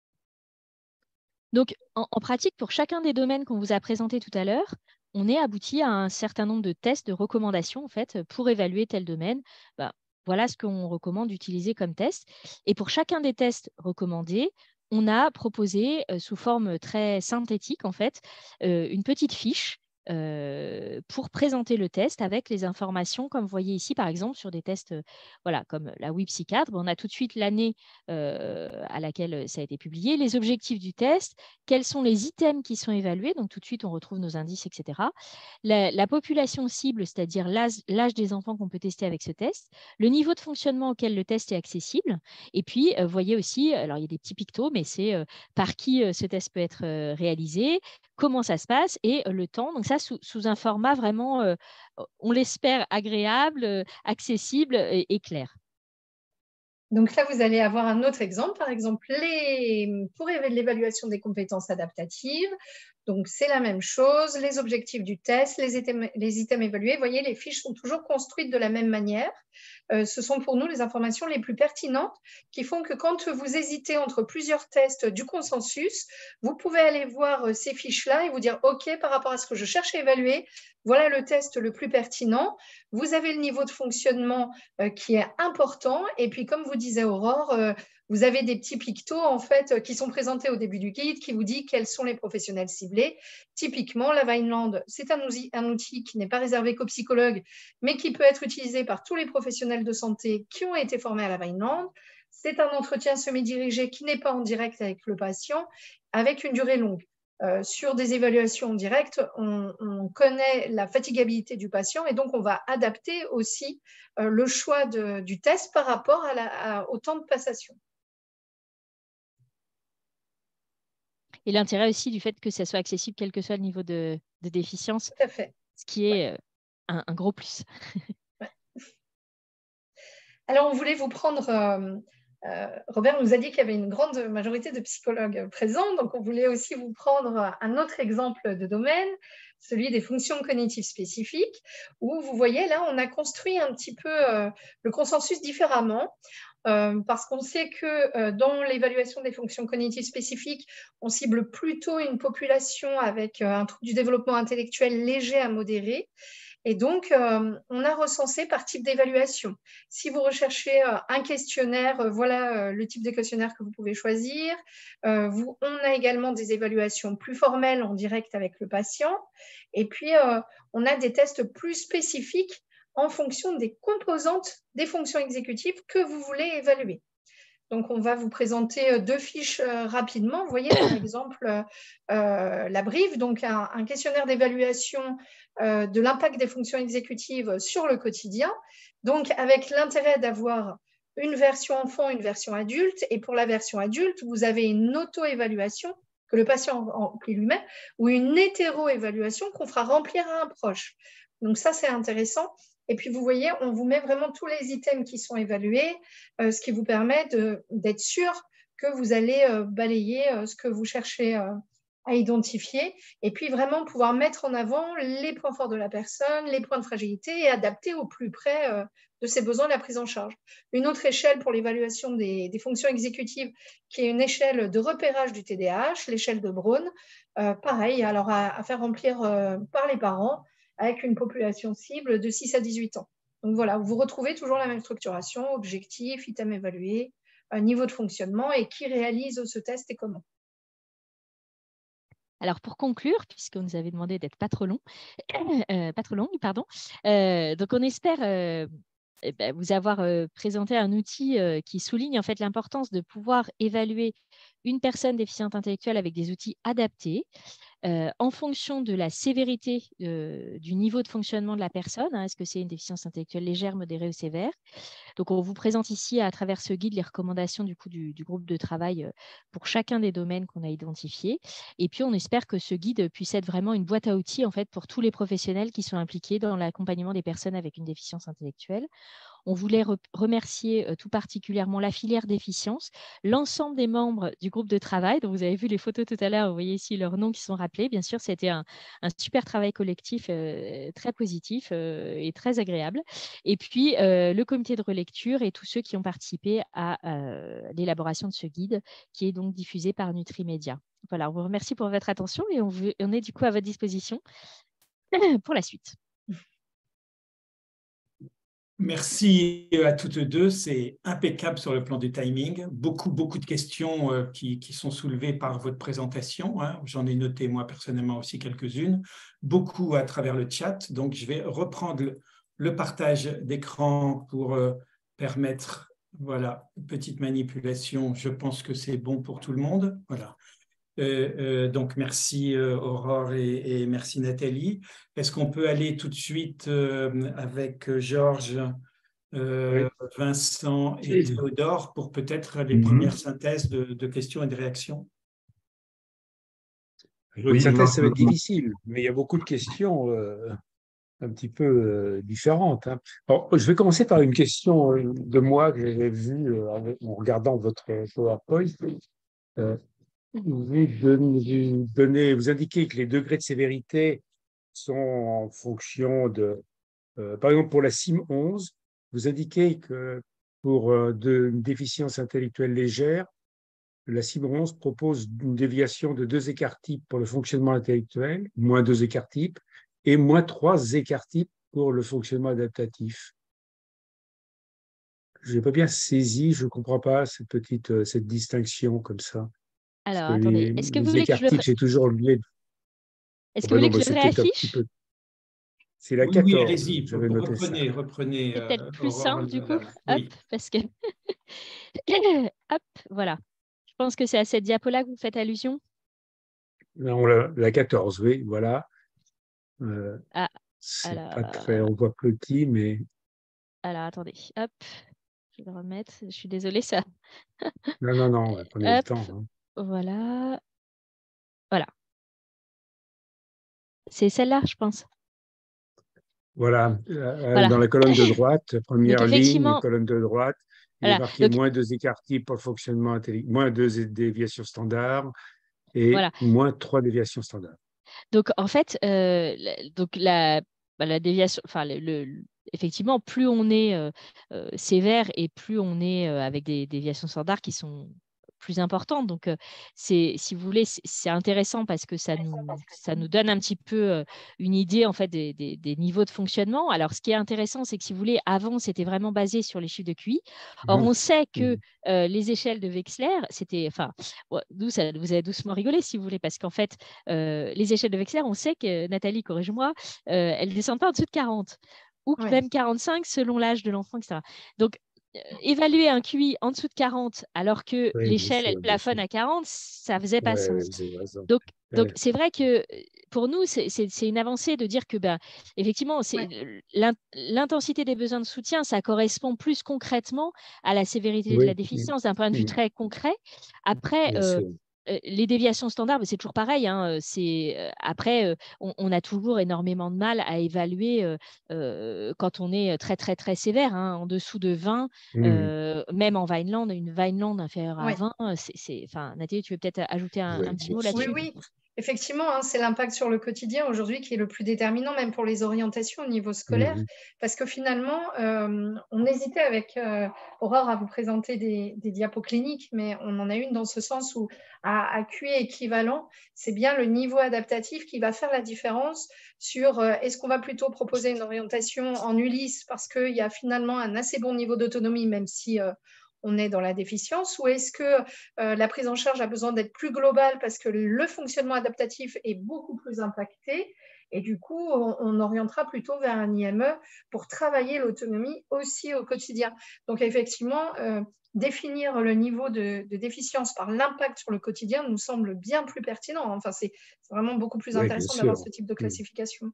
Donc, en, en pratique, pour chacun des domaines qu'on vous a présentés tout à l'heure, on est abouti à un certain nombre de tests, de recommandations, en fait, pour évaluer tel domaine. Bah, voilà ce qu'on recommande d'utiliser comme test. Et pour chacun des tests recommandés, on a proposé euh, sous forme très synthétique, en fait, euh, une petite fiche euh, pour présenter le test avec les informations, comme vous voyez ici, par exemple, sur des tests euh, voilà, comme la W I P S I quatre. On a tout de suite l'année euh, à laquelle ça a été publié, les objectifs du test, quels sont les items qui sont évalués, donc tout de suite, on retrouve nos indices, et cetera. La, la population cible, c'est-à-dire l'âge des enfants qu'on peut tester avec ce test, le niveau de fonctionnement auquel le test est accessible, et puis, euh, vous voyez aussi, alors il y a des petits pictos, mais c'est euh, par qui euh, ce test peut être euh, réalisé, comment ça se passe et euh, le temps. Donc ça, sous, sous un format vraiment, euh, on l'espère, agréable, euh, accessible et, et clair. Donc là, vous allez avoir un autre exemple, par exemple, les... pour l'évaluation des compétences adaptatives. Donc, c'est la même chose, les objectifs du test, les items, les items évalués. Vous voyez, les fiches sont toujours construites de la même manière. Euh, ce sont pour nous les informations les plus pertinentes qui font que quand vous hésitez entre plusieurs tests du consensus, vous pouvez aller voir ces fiches-là et vous dire « Ok, par rapport à ce que je cherche à évaluer, voilà le test le plus pertinent. » Vous avez le niveau de fonctionnement euh, qui est important. Et puis, comme vous disait Aurore, euh, vous avez des petits pictos en fait, qui sont présentés au début du guide qui vous dit quels sont les professionnels ciblés. Typiquement, la Vineland, c'est un outil, un outil qui n'est pas réservé qu'aux psychologues, mais qui peut être utilisé par tous les professionnels de santé qui ont été formés à la Vineland. C'est un entretien semi-dirigé qui n'est pas en direct avec le patient, avec une durée longue. Euh, sur des évaluations directes, on, on connaît la fatigabilité du patient et donc on va adapter aussi euh, le choix de, du test par rapport à la, à, au temps de passation. Et l'intérêt aussi du fait que ça soit accessible quel que soit le niveau de, de déficience, Tout à fait. Ce qui est ouais. un, un gros plus. Ouais. Alors, on voulait vous prendre... Euh, euh, Robert nous a dit qu'il y avait une grande majorité de psychologues présents, donc on voulait aussi vous prendre un autre exemple de domaine, celui des fonctions cognitives spécifiques, où vous voyez, là, on a construit un petit peu euh, le consensus différemment. Euh, parce qu'on sait que euh, dans l'évaluation des fonctions cognitives spécifiques, on cible plutôt une population avec euh, un trouble du développement intellectuel léger à modéré. Et donc, euh, on a recensé par type d'évaluation. Si vous recherchez euh, un questionnaire, euh, voilà euh, le type de questionnaire que vous pouvez choisir. Euh, vous, on a également des évaluations plus formelles en direct avec le patient. Et puis, euh, on a des tests plus spécifiques en fonction des composantes des fonctions exécutives que vous voulez évaluer. Donc, on va vous présenter deux fiches euh, rapidement. Vous voyez, par exemple, euh, la brief, donc un, un questionnaire d'évaluation euh, de l'impact des fonctions exécutives sur le quotidien. Donc, avec l'intérêt d'avoir une version enfant, une version adulte. Et pour la version adulte, vous avez une auto-évaluation que le patient remplit lui-même ou une hétéro-évaluation qu'on fera remplir à un proche. Donc, ça, c'est intéressant. Et puis, vous voyez, on vous met vraiment tous les items qui sont évalués, euh, ce qui vous permet d'être sûr que vous allez euh, balayer euh, ce que vous cherchez euh, à identifier et puis vraiment pouvoir mettre en avant les points forts de la personne, les points de fragilité et adapter au plus près euh, de ses besoins la prise en charge. Une autre échelle pour l'évaluation des, des fonctions exécutives qui est une échelle de repérage du T D A H, l'échelle de Braun. Euh, pareil, alors à, à faire remplir euh, par les parents avec une population cible de six à dix-huit ans. Donc voilà, vous retrouvez toujours la même structuration, objectif, item évalué, niveau de fonctionnement et qui réalise ce test et comment. Alors pour conclure, puisqu'on nous avait demandé d'être pas trop long, euh, pas trop long, pardon. Euh, donc on espère euh, eh ben, vous avoir euh, présenté un outil euh, qui souligne en fait l'importance de pouvoir évaluer une personne déficiente intellectuelle avec des outils adaptés. Euh, en fonction de la sévérité euh, du niveau de fonctionnement de la personne, hein, est-ce que c'est une déficience intellectuelle légère, modérée ou sévère. Donc, on vous présente ici à travers ce guide les recommandations du, coup, du, du groupe de travail euh, pour chacun des domaines qu'on a identifiés. Et puis, on espère que ce guide puisse être vraiment une boîte à outils en fait, pour tous les professionnels qui sont impliqués dans l'accompagnement des personnes avec une déficience intellectuelle. On voulait re remercier euh, tout particulièrement la filière déficience, l'ensemble des membres du groupe de travail, dont vous avez vu les photos tout à l'heure, vous voyez ici leurs noms qui sont rappelés. Bien sûr, c'était un, un super travail collectif euh, très positif euh, et très agréable. Et puis, euh, le comité de relecture et tous ceux qui ont participé à euh, l'élaboration de ce guide, qui est donc diffusé par Nutrimédia. Voilà, on vous remercie pour votre attention et on, veut, on est du coup à votre disposition pour la suite. Merci à toutes deux, c'est impeccable sur le plan du timing. Beaucoup, beaucoup de questions euh, qui, qui sont soulevées par votre présentation. Hein. J'en ai noté moi personnellement aussi quelques-unes. Beaucoup à travers le chat. Donc, je vais reprendre le, le partage d'écran pour euh, permettre, voilà, une petite manipulation. Je pense que c'est bon pour tout le monde. Voilà. Euh, euh, donc, merci euh, Aurore et, et merci Nathalie. Est-ce qu'on peut aller tout de suite euh, avec Georges, euh, oui. Vincent et Théodore pour peut-être les mm-hmm. premières synthèses de, de questions et de réactions? Oui, synthèse, ça va être difficile, mais il y a beaucoup de questions euh, un petit peu euh, différentes. Hein. Alors, je vais commencer par une question euh, de moi que j'ai vue euh, en regardant votre PowerPoint. Euh, Vous, donnez, vous indiquez que les degrés de sévérité sont en fonction de… Euh, par exemple, pour la C I M onze, vous indiquez que pour euh, de, une déficience intellectuelle légère, la C I M onze propose une déviation de deux écarts-types pour le fonctionnement intellectuel, moins deux écarts-types, et moins trois écarts-types pour le fonctionnement adaptatif. Je n'ai pas bien saisi, je ne comprends pas cette petite euh, cette distinction comme ça. Alors, Parce que attendez, les, est-ce que vous les voulez que je le, écarts-types, j'ai toujours oublié. est-ce que Oh, vous ben voulez non, que ben je le c'est peut-être un petit réaffiche? peu. C'est la Oui, oui, quatorze, allez-y, j'avais noté ça. reprenez, reprenez. C'est peut-être euh, plus Aurore simple du coup. Aldana. Hop, Oui. parce que hop, voilà. Je pense que c'est à cette diapo-là que vous faites allusion. Non, la, la quatorze, oui, voilà. Euh, Ah, c'est alors, pas très, on voit petit, mais alors attendez, hop, je vais le remettre. Je suis désolée, ça. non, non, non, prenez le Hop, temps. Hein. voilà, voilà. C'est celle-là, je pense. Voilà, euh, Voilà. dans la colonne de droite, Donc première ligne, effectivement, colonne de droite, il est voilà. marqué Donc moins deux écarts-types pour le fonctionnement intelligent, moins deux déviations standards et voilà. moins trois déviations standards. Donc en fait, euh, la- donc la, bah, la déviation, enfin le, le- effectivement, plus on est euh, euh, sévère et plus on est euh, avec des déviations standards qui sont plus importantes. Donc euh, c'est, si vous voulez, c'est c'est intéressant parce que ça nous, ça nous donne un petit peu euh, une idée en fait des, des- des niveaux de fonctionnement. Alors ce qui est intéressant, c'est que si vous voulez, avant c'était vraiment basé sur les chiffres de Q I. Or Mmh. on sait que Mmh. euh, les échelles de Wechsler, c'était, enfin, ouais, nous, ça, vous avez doucement rigolé si vous voulez, parce qu'en fait euh, les échelles de Wechsler, on sait que, Nathalie, corrige-moi, euh, elles ne descendent pas en dessous de quarante, ou Ouais. même quarante-cinq selon l'âge de l'enfant, et cetera. Donc, euh, évaluer un Q I en dessous de quarante alors que Oui, bien l'échelle, elle sûr, bien sûr. plafonne à quarante, ça faisait pas Ouais, ouais, sens. vous avez raison. Donc, donc Ouais. c'est vrai que pour nous, c'est c'est- c'est une avancée de dire que, ben, effectivement, c'est Ouais. l'in- l'intensité des besoins de soutien, ça correspond plus concrètement à la sévérité de la Oui, mmh. déficience d'un point de vue Mmh. très concret. Après, Bien euh, sûr. euh, les déviations standards, c'est toujours pareil. Hein, euh, c'est, euh, après, euh, on, on a toujours énormément de mal à évaluer euh, euh, quand on est très, très, très sévère, hein, en dessous de vingt, Mmh. euh, même en Vineland, une Vineland inférieure à Ouais. vingt, euh, c'est, c'est- enfin, Nathalie, tu veux peut-être ajouter un, Oui, un petit bien mot Oui, sûr. là-dessus? oui, effectivement, hein, c'est l'impact sur le quotidien aujourd'hui qui est le plus déterminant, même pour les orientations au niveau scolaire, Mmh. parce que finalement, euh, on hésitait avec euh, Aurore à vous présenter des, des diapos cliniques, mais on en a une dans ce sens où à, à Q I équivalent, c'est bien le niveau adaptatif qui va faire la différence sur euh, est-ce qu'on va plutôt proposer une orientation en Ulysse parce qu'il y a finalement un assez bon niveau d'autonomie, même si euh, on est dans la déficience, ou est-ce que euh, la prise en charge a besoin d'être plus globale parce que le fonctionnement adaptatif est beaucoup plus impacté et du coup, on, on orientera plutôt vers un I M E pour travailler l'autonomie aussi au quotidien. Donc effectivement, euh, définir le niveau de, de déficience par l'impact sur le quotidien nous semble bien plus pertinent. Enfin, c'est vraiment beaucoup plus Oui, bien intéressant d'avoir sûr. ce type de Mmh. classification.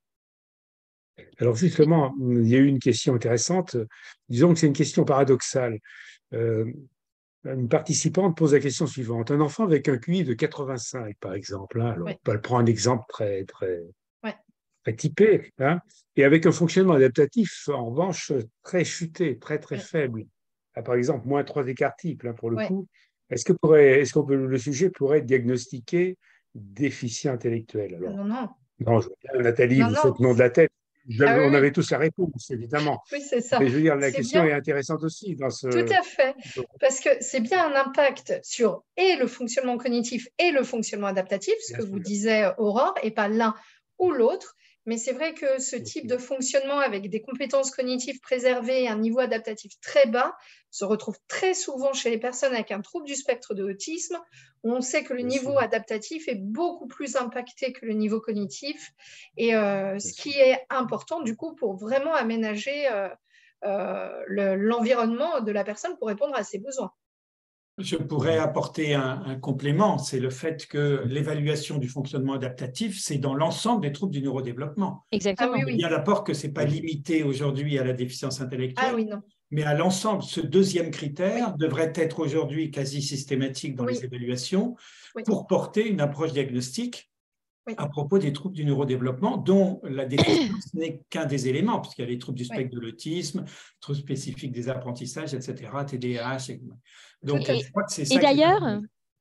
Alors justement, il y a eu une question intéressante. Disons que c'est une question paradoxale. Euh, une participante pose la question suivante. Un enfant avec un Q I de quatre-vingt-cinq, par exemple, hein, alors Ouais. elle prend un exemple très, très, Ouais. très typé, hein, et avec un fonctionnement adaptatif, en revanche, très chuté, très, très Ouais. faible. Ah, par exemple, moins trois écarts types, là, pour le Ouais. coup. Est-ce que pourrait, est-ce qu'on peut, le sujet pourrait être diagnostiqué déficient intellectuel? Alors, Non, non. non, je veux bien, Nathalie, Non, vous non. faites nom de la tête. Ah On oui, avait oui. tous la réponse, évidemment. Oui, c'est ça. Mais je veux dire, la C'est question bien. est intéressante aussi dans Tout ce. à fait, parce que c'est bien un impact sur et le fonctionnement cognitif et le fonctionnement adaptatif, ce Bien que vous sûr. disait Aurore, et pas l'un ou l'autre. Mais c'est vrai que ce Bien type sûr. de fonctionnement avec des compétences cognitives préservées et un niveau adaptatif très bas se retrouve très souvent chez les personnes avec un trouble du spectre de l'autisme, où on sait que le Bien niveau sûr. adaptatif est beaucoup plus impacté que le niveau cognitif, et euh, Bien ce sûr. qui est important du coup pour vraiment aménager euh, euh, le- l'environnement de la personne pour répondre à ses besoins. Je pourrais apporter un, un complément, c'est le fait que l'évaluation du fonctionnement adaptatif, c'est dans l'ensemble des troubles du neurodéveloppement. Ah Exactement. oui, Il y a oui. bien l'apport que ce n'est pas limité aujourd'hui à la déficience Ah intellectuelle, oui, non. mais à l'ensemble. Ce deuxième critère Oui. devrait être aujourd'hui quasi systématique dans Oui. les évaluations Oui. pour porter une approche diagnostique Oui. à propos des troubles du neurodéveloppement, dont la déficience n'est qu'un des éléments, puisqu'il y a les troubles du spectre Oui. de l'autisme, troubles spécifiques des apprentissages, et cetera, T D A H. Donc, Et, je crois que c'est et ça qui est d'ailleurs, important.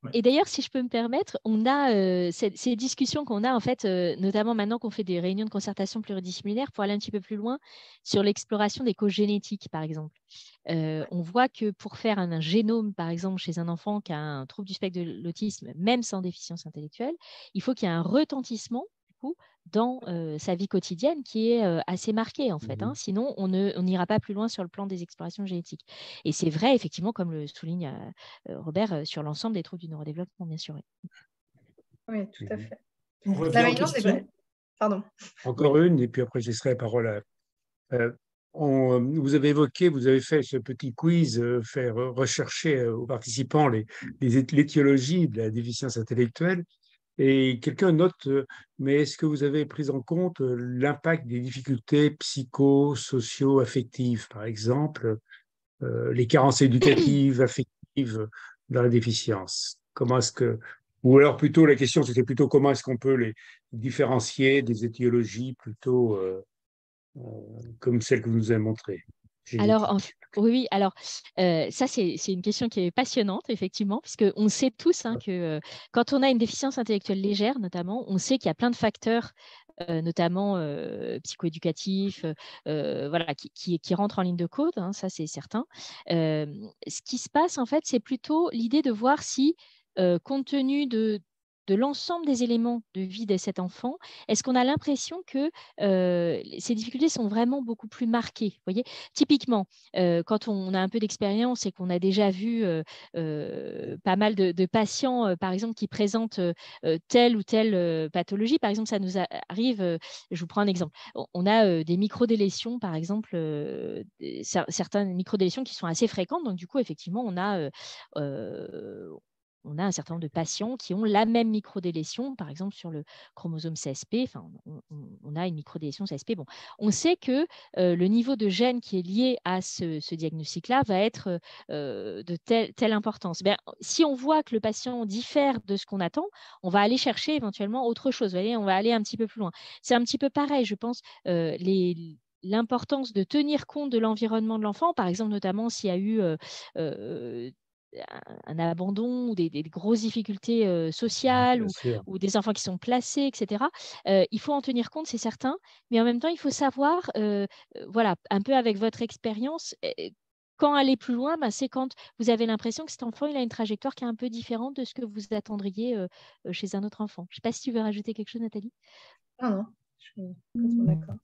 Et d'ailleurs, si je peux me permettre, on a euh, ces, ces discussions qu'on a, en fait, euh, notamment maintenant qu'on fait des réunions de concertation pluridisciplinaires pour aller un petit peu plus loin sur l'exploration des causes génétiques, par exemple. Euh, on voit que pour faire un, un génome, par exemple, chez un enfant qui a un trouble du spectre de l'autisme, même sans déficience intellectuelle, il faut qu'il y ait un retentissement du coup, dans euh, sa vie quotidienne qui est euh, assez marquée, en fait. Hein. Sinon, on ne- on n'ira pas plus loin sur le plan des explorations génétiques. Et c'est vrai, effectivement, comme le souligne euh, Robert, euh, sur l'ensemble des troubles du neurodéveloppement, bien sûr. Oui, oui tout à fait. On revient La aux Mainland, questions. est... Pardon. Encore oui. une, et puis après, je laisserai la parole à. Euh, on, vous avez évoqué, vous avez fait ce petit quiz, euh, faire rechercher euh, aux participants les, les, l'étiologie de la déficience intellectuelle. Et quelqu'un note, euh, mais est-ce que vous avez pris en compte euh, l'impact des difficultés psycho-socio-affectives, par exemple, euh, les carences éducatives, affectives dans la déficience? Comment est-ce que, ou alors plutôt la question, c'était plutôt comment est-ce qu'on peut les différencier des étiologies plutôt euh, euh, comme celle que vous nous avez montrée, Alors, en, génétique. oui, oui, alors euh, ça, c'est c'est une question qui est passionnante, effectivement, puisqu'on sait tous hein, que euh, quand on a une déficience intellectuelle légère, notamment, on sait qu'il y a plein de facteurs, euh, notamment euh, psychoéducatifs, euh, voilà, qui, qui, qui rentrent en ligne de compte, hein, ça c'est certain. Euh, ce qui se passe, en fait, c'est plutôt l'idée de voir si, euh, compte tenu de, de l'ensemble des éléments de vie de cet enfant, est-ce qu'on a l'impression que euh, ces difficultés sont vraiment beaucoup plus marquées, voyez. Typiquement, euh, quand on a un peu d'expérience et qu'on a déjà vu euh, euh, pas mal de, de patients, euh, par exemple, qui présentent euh, telle ou telle euh, pathologie, par exemple, ça nous a- arrive, euh, je vous prends un exemple, on, on a euh, des microdélétions, par exemple, euh, des- cer- certaines microdélétions qui sont assez fréquentes, donc du coup, effectivement, on a... euh, euh, on a un certain nombre de patients qui ont la même microdélétion, par exemple sur le chromosome C S P, enfin, on, on- on a une microdélétion C S P. Bon, on sait que euh, le niveau de gène qui est lié à ce, ce diagnostic-là va être euh, de telle, telle importance. Bien, si on voit que le patient diffère de ce qu'on attend, on va aller chercher éventuellement autre chose. Vous voyez, on va aller un petit peu plus loin. C'est un petit peu pareil, je pense, euh, les l'importance de tenir compte de l'environnement de l'enfant, par exemple, notamment s'il y a eu euh, euh, un abandon ou des, des grosses difficultés euh, sociales Bien ou, sûr. ou des enfants qui sont placés, et cetera. Euh, il faut en tenir compte, c'est certain, mais en même temps, il faut savoir, euh, euh, voilà, un peu avec votre expérience, euh, quand aller plus loin, ben, c'est quand vous avez l'impression que cet enfant il a une trajectoire qui est un peu différente de ce que vous attendriez euh, euh, chez un autre enfant. Je ne sais pas si tu veux rajouter quelque chose, Nathalie. Non, non, je suis complètement d'accord.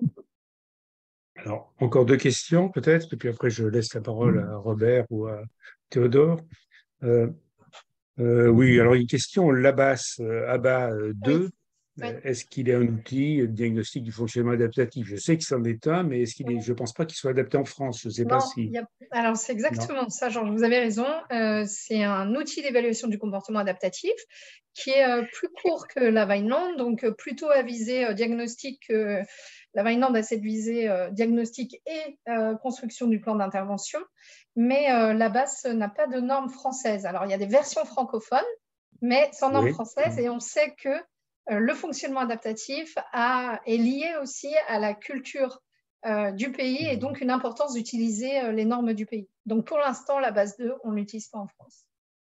Alors, encore deux questions peut-être, et puis après je laisse la parole à Robert ou à Théodore. Euh, euh, oui, alors une question, l'A B A S, euh, A B A deux, Oui, euh, est-ce qu'il est un outil de diagnostic du fonctionnement adaptatif? Je sais que c'en est un, mais est-ce qu'il est, oui. je ne pense pas qu'il soit adapté en France. Je ne sais pas Non, il si. y a... alors c'est Non. exactement ça, Georges, vous avez raison. Euh, c'est un outil d'évaluation du comportement adaptatif qui est euh, plus court que la Vineland, donc euh, plutôt à visée euh, diagnostic. Euh, la Vineland a cette visée euh, diagnostic et euh, construction du plan d'intervention, mais euh, la B A S n'a pas de normes françaises. Alors il y a des versions francophones, mais sans normes Oui. françaises, et on sait que euh, le fonctionnement adaptatif a, est lié aussi à la culture euh, du pays et donc une importance d'utiliser euh, les normes du pays. Donc pour l'instant, la base deux, on ne l'utilise pas en France.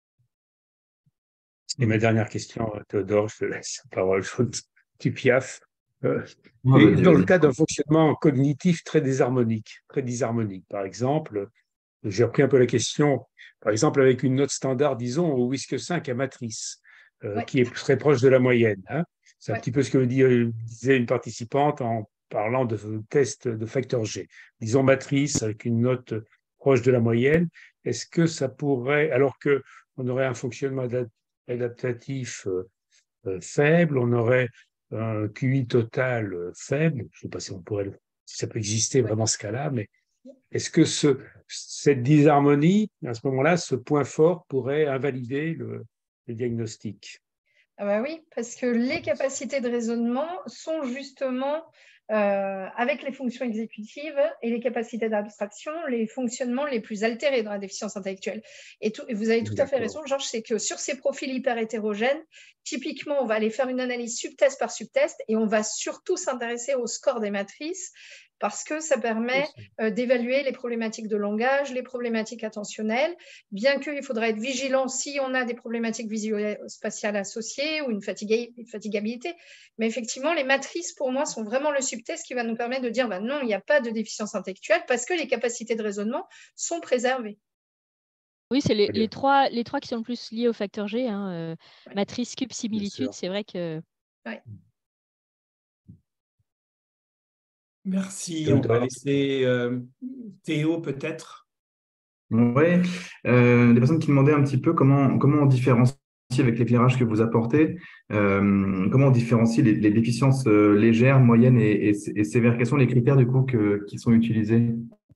Et ma dernière question, Théodore, je te laisse la parole, tu piaffes. Euh, et dans le cas d'un fonctionnement cognitif très désharmonique, très dysharmonique, par exemple, j'ai repris un peu la question, par exemple avec une note standard, disons, au WISC cinq à matrice, euh, Ouais. qui est très proche de la moyenne. Hein. C'est un Ouais. petit peu ce que disait une participante en parlant de tests de facteur G. Disons matrice avec une note proche de la moyenne. Est-ce que ça pourrait, alors qu'on aurait un fonctionnement adaptatif euh, faible, on aurait un Q I total euh, faible, je ne sais pas si on pourrait, si ça peut exister vraiment ce cas-là, mais est-ce que ce, cette disharmonie, à ce moment-là, ce point fort pourrait invalider le, le diagnostic? Ah bah oui, parce que les capacités de raisonnement sont justement, euh, avec les fonctions exécutives et les capacités d'abstraction, les fonctionnements les plus altérés dans la déficience intellectuelle. Et, tout, et vous avez tout à fait raison, Georges, c'est que sur ces profils hyper hétérogènes, typiquement, on va aller faire une analyse subtest par subtest et on va surtout s'intéresser au score des matrices parce que ça permet euh, d'évaluer les problématiques de langage, les problématiques attentionnelles, bien qu'il faudra être vigilant si on a des problématiques visuo-spatiales associées ou une fatigabilité. Mais effectivement, les matrices, pour moi, sont vraiment le subtest qui va nous permettre de dire bah, non, il n'y a pas de déficience intellectuelle parce que les capacités de raisonnement sont préservées. Oui, c'est les, les, trois, les trois qui sont le plus liés au facteur G, hein, euh, ouais. matrice, cube, similitude, c'est vrai que… Ouais. Merci. On va laisser euh, Théo peut-être. Oui, euh, des personnes qui demandaient un petit peu comment, comment on différencie avec l'éclairage que vous apportez, euh, comment on différencie les, les déficiences euh, légères, moyennes et, et, et sévères. Quels sont les critères du coup que, qui sont utilisés?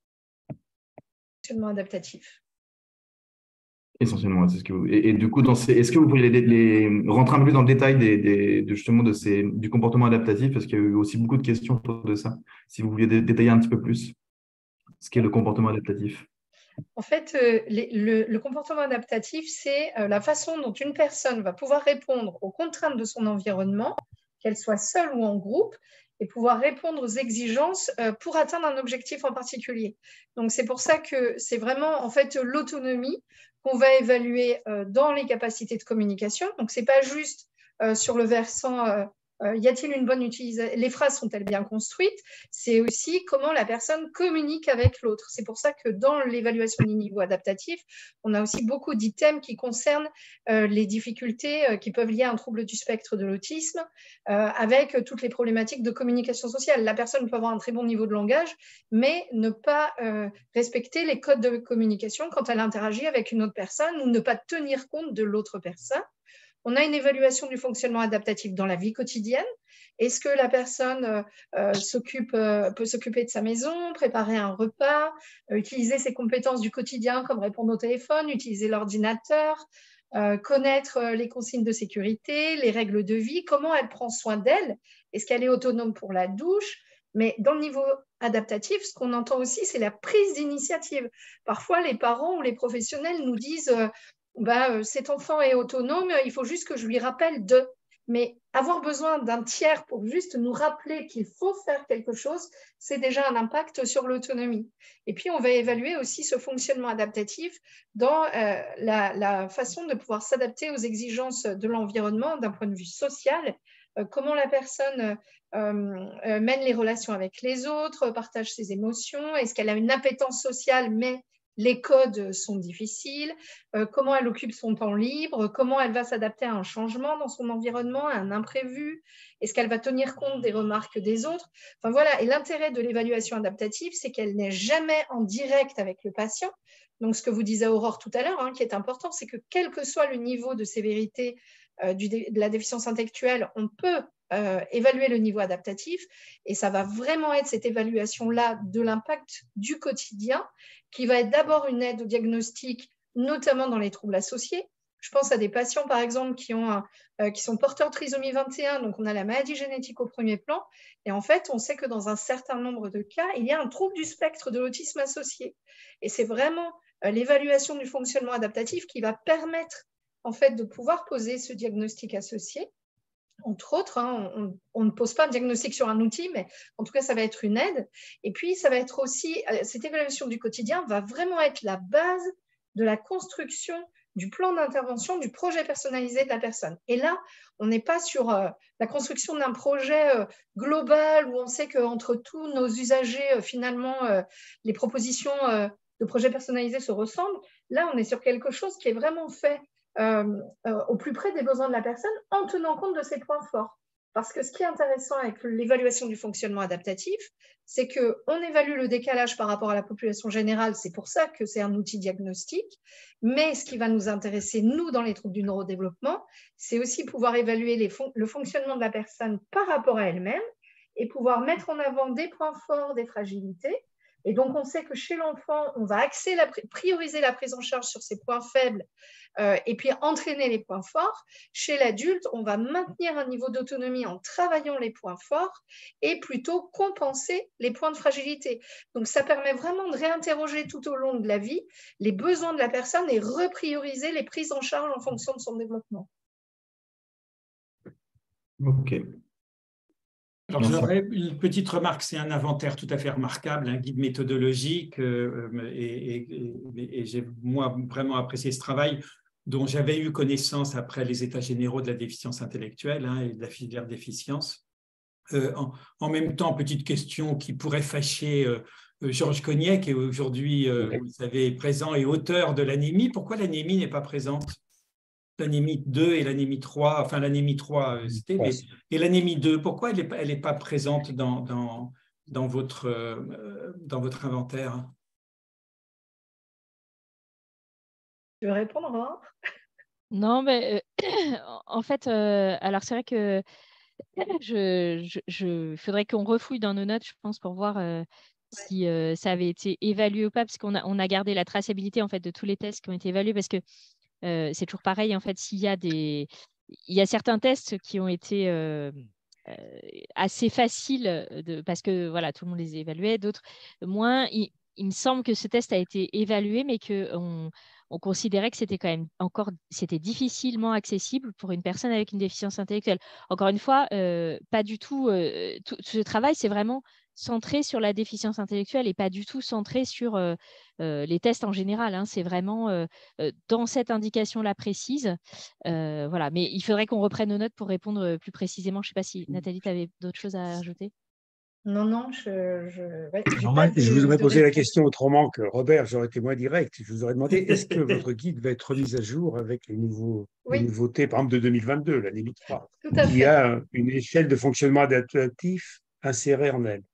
Fonctionnement adaptatif. Essentiellement, c'est ce que vous… Et, et du coup, dans ces… est-ce que vous pourriez les, les… rentrer un peu plus dans le détail des, des, de, justement de ces, du comportement adaptatif, parce qu'il y a eu aussi beaucoup de questions autour de ça. Si vous vouliez dé détailler un petit peu plus ce qu'est le comportement adaptatif. En fait, euh, les, le, le comportement adaptatif, c'est euh, la façon dont une personne va pouvoir répondre aux contraintes de son environnement, qu'elle soit seule ou en groupe, et pouvoir répondre aux exigences euh, pour atteindre un objectif en particulier. Donc, c'est pour ça que c'est vraiment en fait l'autonomie qu'on va évaluer euh, dans les capacités de communication. Donc, ce n'est pas juste euh, sur le versant euh, euh, y a-t-il une bonne utilisation, les phrases sont-elles bien construites, c'est aussi comment la personne communique avec l'autre. C'est pour ça que dans l'évaluation du niveau adaptatif, on a aussi beaucoup d'items qui concernent euh, les difficultés euh, qui peuvent lier à un trouble du spectre de l'autisme, euh, avec toutes les problématiques de communication sociale. La personne peut avoir un très bon niveau de langage, mais ne pas euh, respecter les codes de communication quand elle interagit avec une autre personne ou ne pas tenir compte de l'autre personne. On a une évaluation du fonctionnement adaptatif dans la vie quotidienne. Est-ce que la personne euh, s'occupe, euh, peut s'occuper de sa maison, préparer un repas, euh, utiliser ses compétences du quotidien comme répondre au téléphone, utiliser l'ordinateur, euh, connaître les consignes de sécurité, les règles de vie, comment elle prend soin d'elle? Est-ce qu'elle est autonome pour la douche? Mais dans le niveau adaptatif, ce qu'on entend aussi, c'est la prise d'initiative. Parfois, les parents ou les professionnels nous disent euh, bah, cet enfant est autonome, il faut juste que je lui rappelle de. Mais avoir besoin d'un tiers pour juste nous rappeler qu'il faut faire quelque chose, c'est déjà un impact sur l'autonomie. Et puis, on va évaluer aussi ce fonctionnement adaptatif dans euh, la, la façon de pouvoir s'adapter aux exigences de l'environnement d'un point de vue social, euh, comment la personne euh, euh, mène les relations avec les autres, partage ses émotions, est-ce qu'elle a une appétence sociale, mais les codes sont difficiles, euh, comment elle occupe son temps libre, comment elle va s'adapter à un changement dans son environnement, à un imprévu, est-ce qu'elle va tenir compte des remarques des autres. Enfin voilà, et l'intérêt de l'évaluation adaptative, c'est qu'elle n'est jamais en direct avec le patient. Donc ce que vous disait Aurore tout à l'heure, hein, qui est important, c'est que quel que soit le niveau de sévérité euh, du, de la déficience intellectuelle, on peut euh, évaluer le niveau adaptatif, et ça va vraiment être cette évaluation-là de l'impact du quotidien qui va être d'abord une aide au diagnostic, notamment dans les troubles associés. Je pense à des patients, par exemple, qui, ont un, euh, qui sont porteurs de trisomie vingt et un, donc on a la maladie génétique au premier plan, et en fait, on sait que dans un certain nombre de cas, il y a un trouble du spectre de l'autisme associé. Et c'est vraiment euh, l'évaluation du fonctionnement adaptatif qui va permettre, en fait, de pouvoir poser ce diagnostic associé. Entre autres, hein, on, on ne pose pas un diagnostic sur un outil, mais en tout cas, ça va être une aide. Et puis, ça va être aussi, cette évaluation du quotidien va vraiment être la base de la construction du plan d'intervention, du projet personnalisé de la personne. Et là, on n'est pas sur euh, la construction d'un projet euh, global où on sait qu'entre tous nos usagers, euh, finalement, euh, les propositions euh, de projet personnalisé se ressemblent. Là, on est sur quelque chose qui est vraiment fait Euh, euh, au plus près des besoins de la personne en tenant compte de ses points forts. Parce que ce qui est intéressant avec l'évaluation du fonctionnement adaptatif, c'est qu'on évalue le décalage par rapport à la population générale, c'est pour ça que c'est un outil diagnostique, mais ce qui va nous intéresser, nous, dans les troubles du neurodéveloppement, c'est aussi pouvoir évaluer les fon- le fonctionnement de la personne par rapport à elle-même et pouvoir mettre en avant des points forts, des fragilités. Et donc, on sait que chez l'enfant, on va axer la, prioriser la prise en charge sur ses points faibles euh, et puis entraîner les points forts. Chez l'adulte, on va maintenir un niveau d'autonomie en travaillant les points forts et plutôt compenser les points de fragilité. Donc, ça permet vraiment de réinterroger tout au long de la vie les besoins de la personne et reprioriser les prises en charge en fonction de son développement. Ok. Alors, j'aurais une petite remarque, c'est un inventaire tout à fait remarquable, un guide méthodologique, euh, et, et, et, et j'ai moi vraiment apprécié ce travail dont j'avais eu connaissance après les états généraux de la déficience intellectuelle, hein, et de la filière déficience. Euh, en, en même temps, petite question qui pourrait fâcher euh, Georges Cognet, qui est aujourd'hui, euh, vous le savez, présent et auteur de l'anémie. Pourquoi l'anémie n'est pas présente? L'anémie deux et l'anémie trois, enfin l'anémie trois, c'était, mais, et l'anémie deux, pourquoi elle n'est pas, elle est pas présente dans, dans, dans, votre, euh, dans votre inventaire? Tu veux répondre, Aurore? Non, mais euh, en fait, euh, alors c'est vrai que je, je, je faudrait qu'on refouille dans nos notes, je pense, pour voir euh, si euh, ça avait été évalué ou pas, parce qu'on a, on a gardé la traçabilité en fait de tous les tests qui ont été évalués, parce que euh, c'est toujours pareil en fait. S'il y a des, il y a certains tests qui ont été euh, euh, assez faciles de, parce que voilà, tout le monde les évaluait, d'autres moins. Il, il me semble que ce test a été évalué, mais que on, on considérait que c'était quand même encore, c'était difficilement accessible pour une personne avec une déficience intellectuelle. Encore une fois, euh, pas du tout. Euh, tout ce travail, c'est vraiment centré sur la déficience intellectuelle et pas du tout centré sur euh, euh, les tests en général. Hein. C'est vraiment euh, euh, dans cette indication-là précise. Euh, voilà. Mais il faudrait qu'on reprenne nos notes pour répondre plus précisément. Je ne sais pas si Nathalie, tu avais d'autres choses à ajouter. Non, non, je, je, ouais, Normal, de, je vous aurais posé réponse. la question autrement que Robert, j'aurais été moins direct. Je vous aurais demandé, est-ce que votre guide va être remis à jour avec les, nouveaux, oui. les nouveautés, par exemple, de deux mille vingt-deux, l'anémie trois, Tout à qui fait. a une échelle de fonctionnement adaptatif insérée en elle?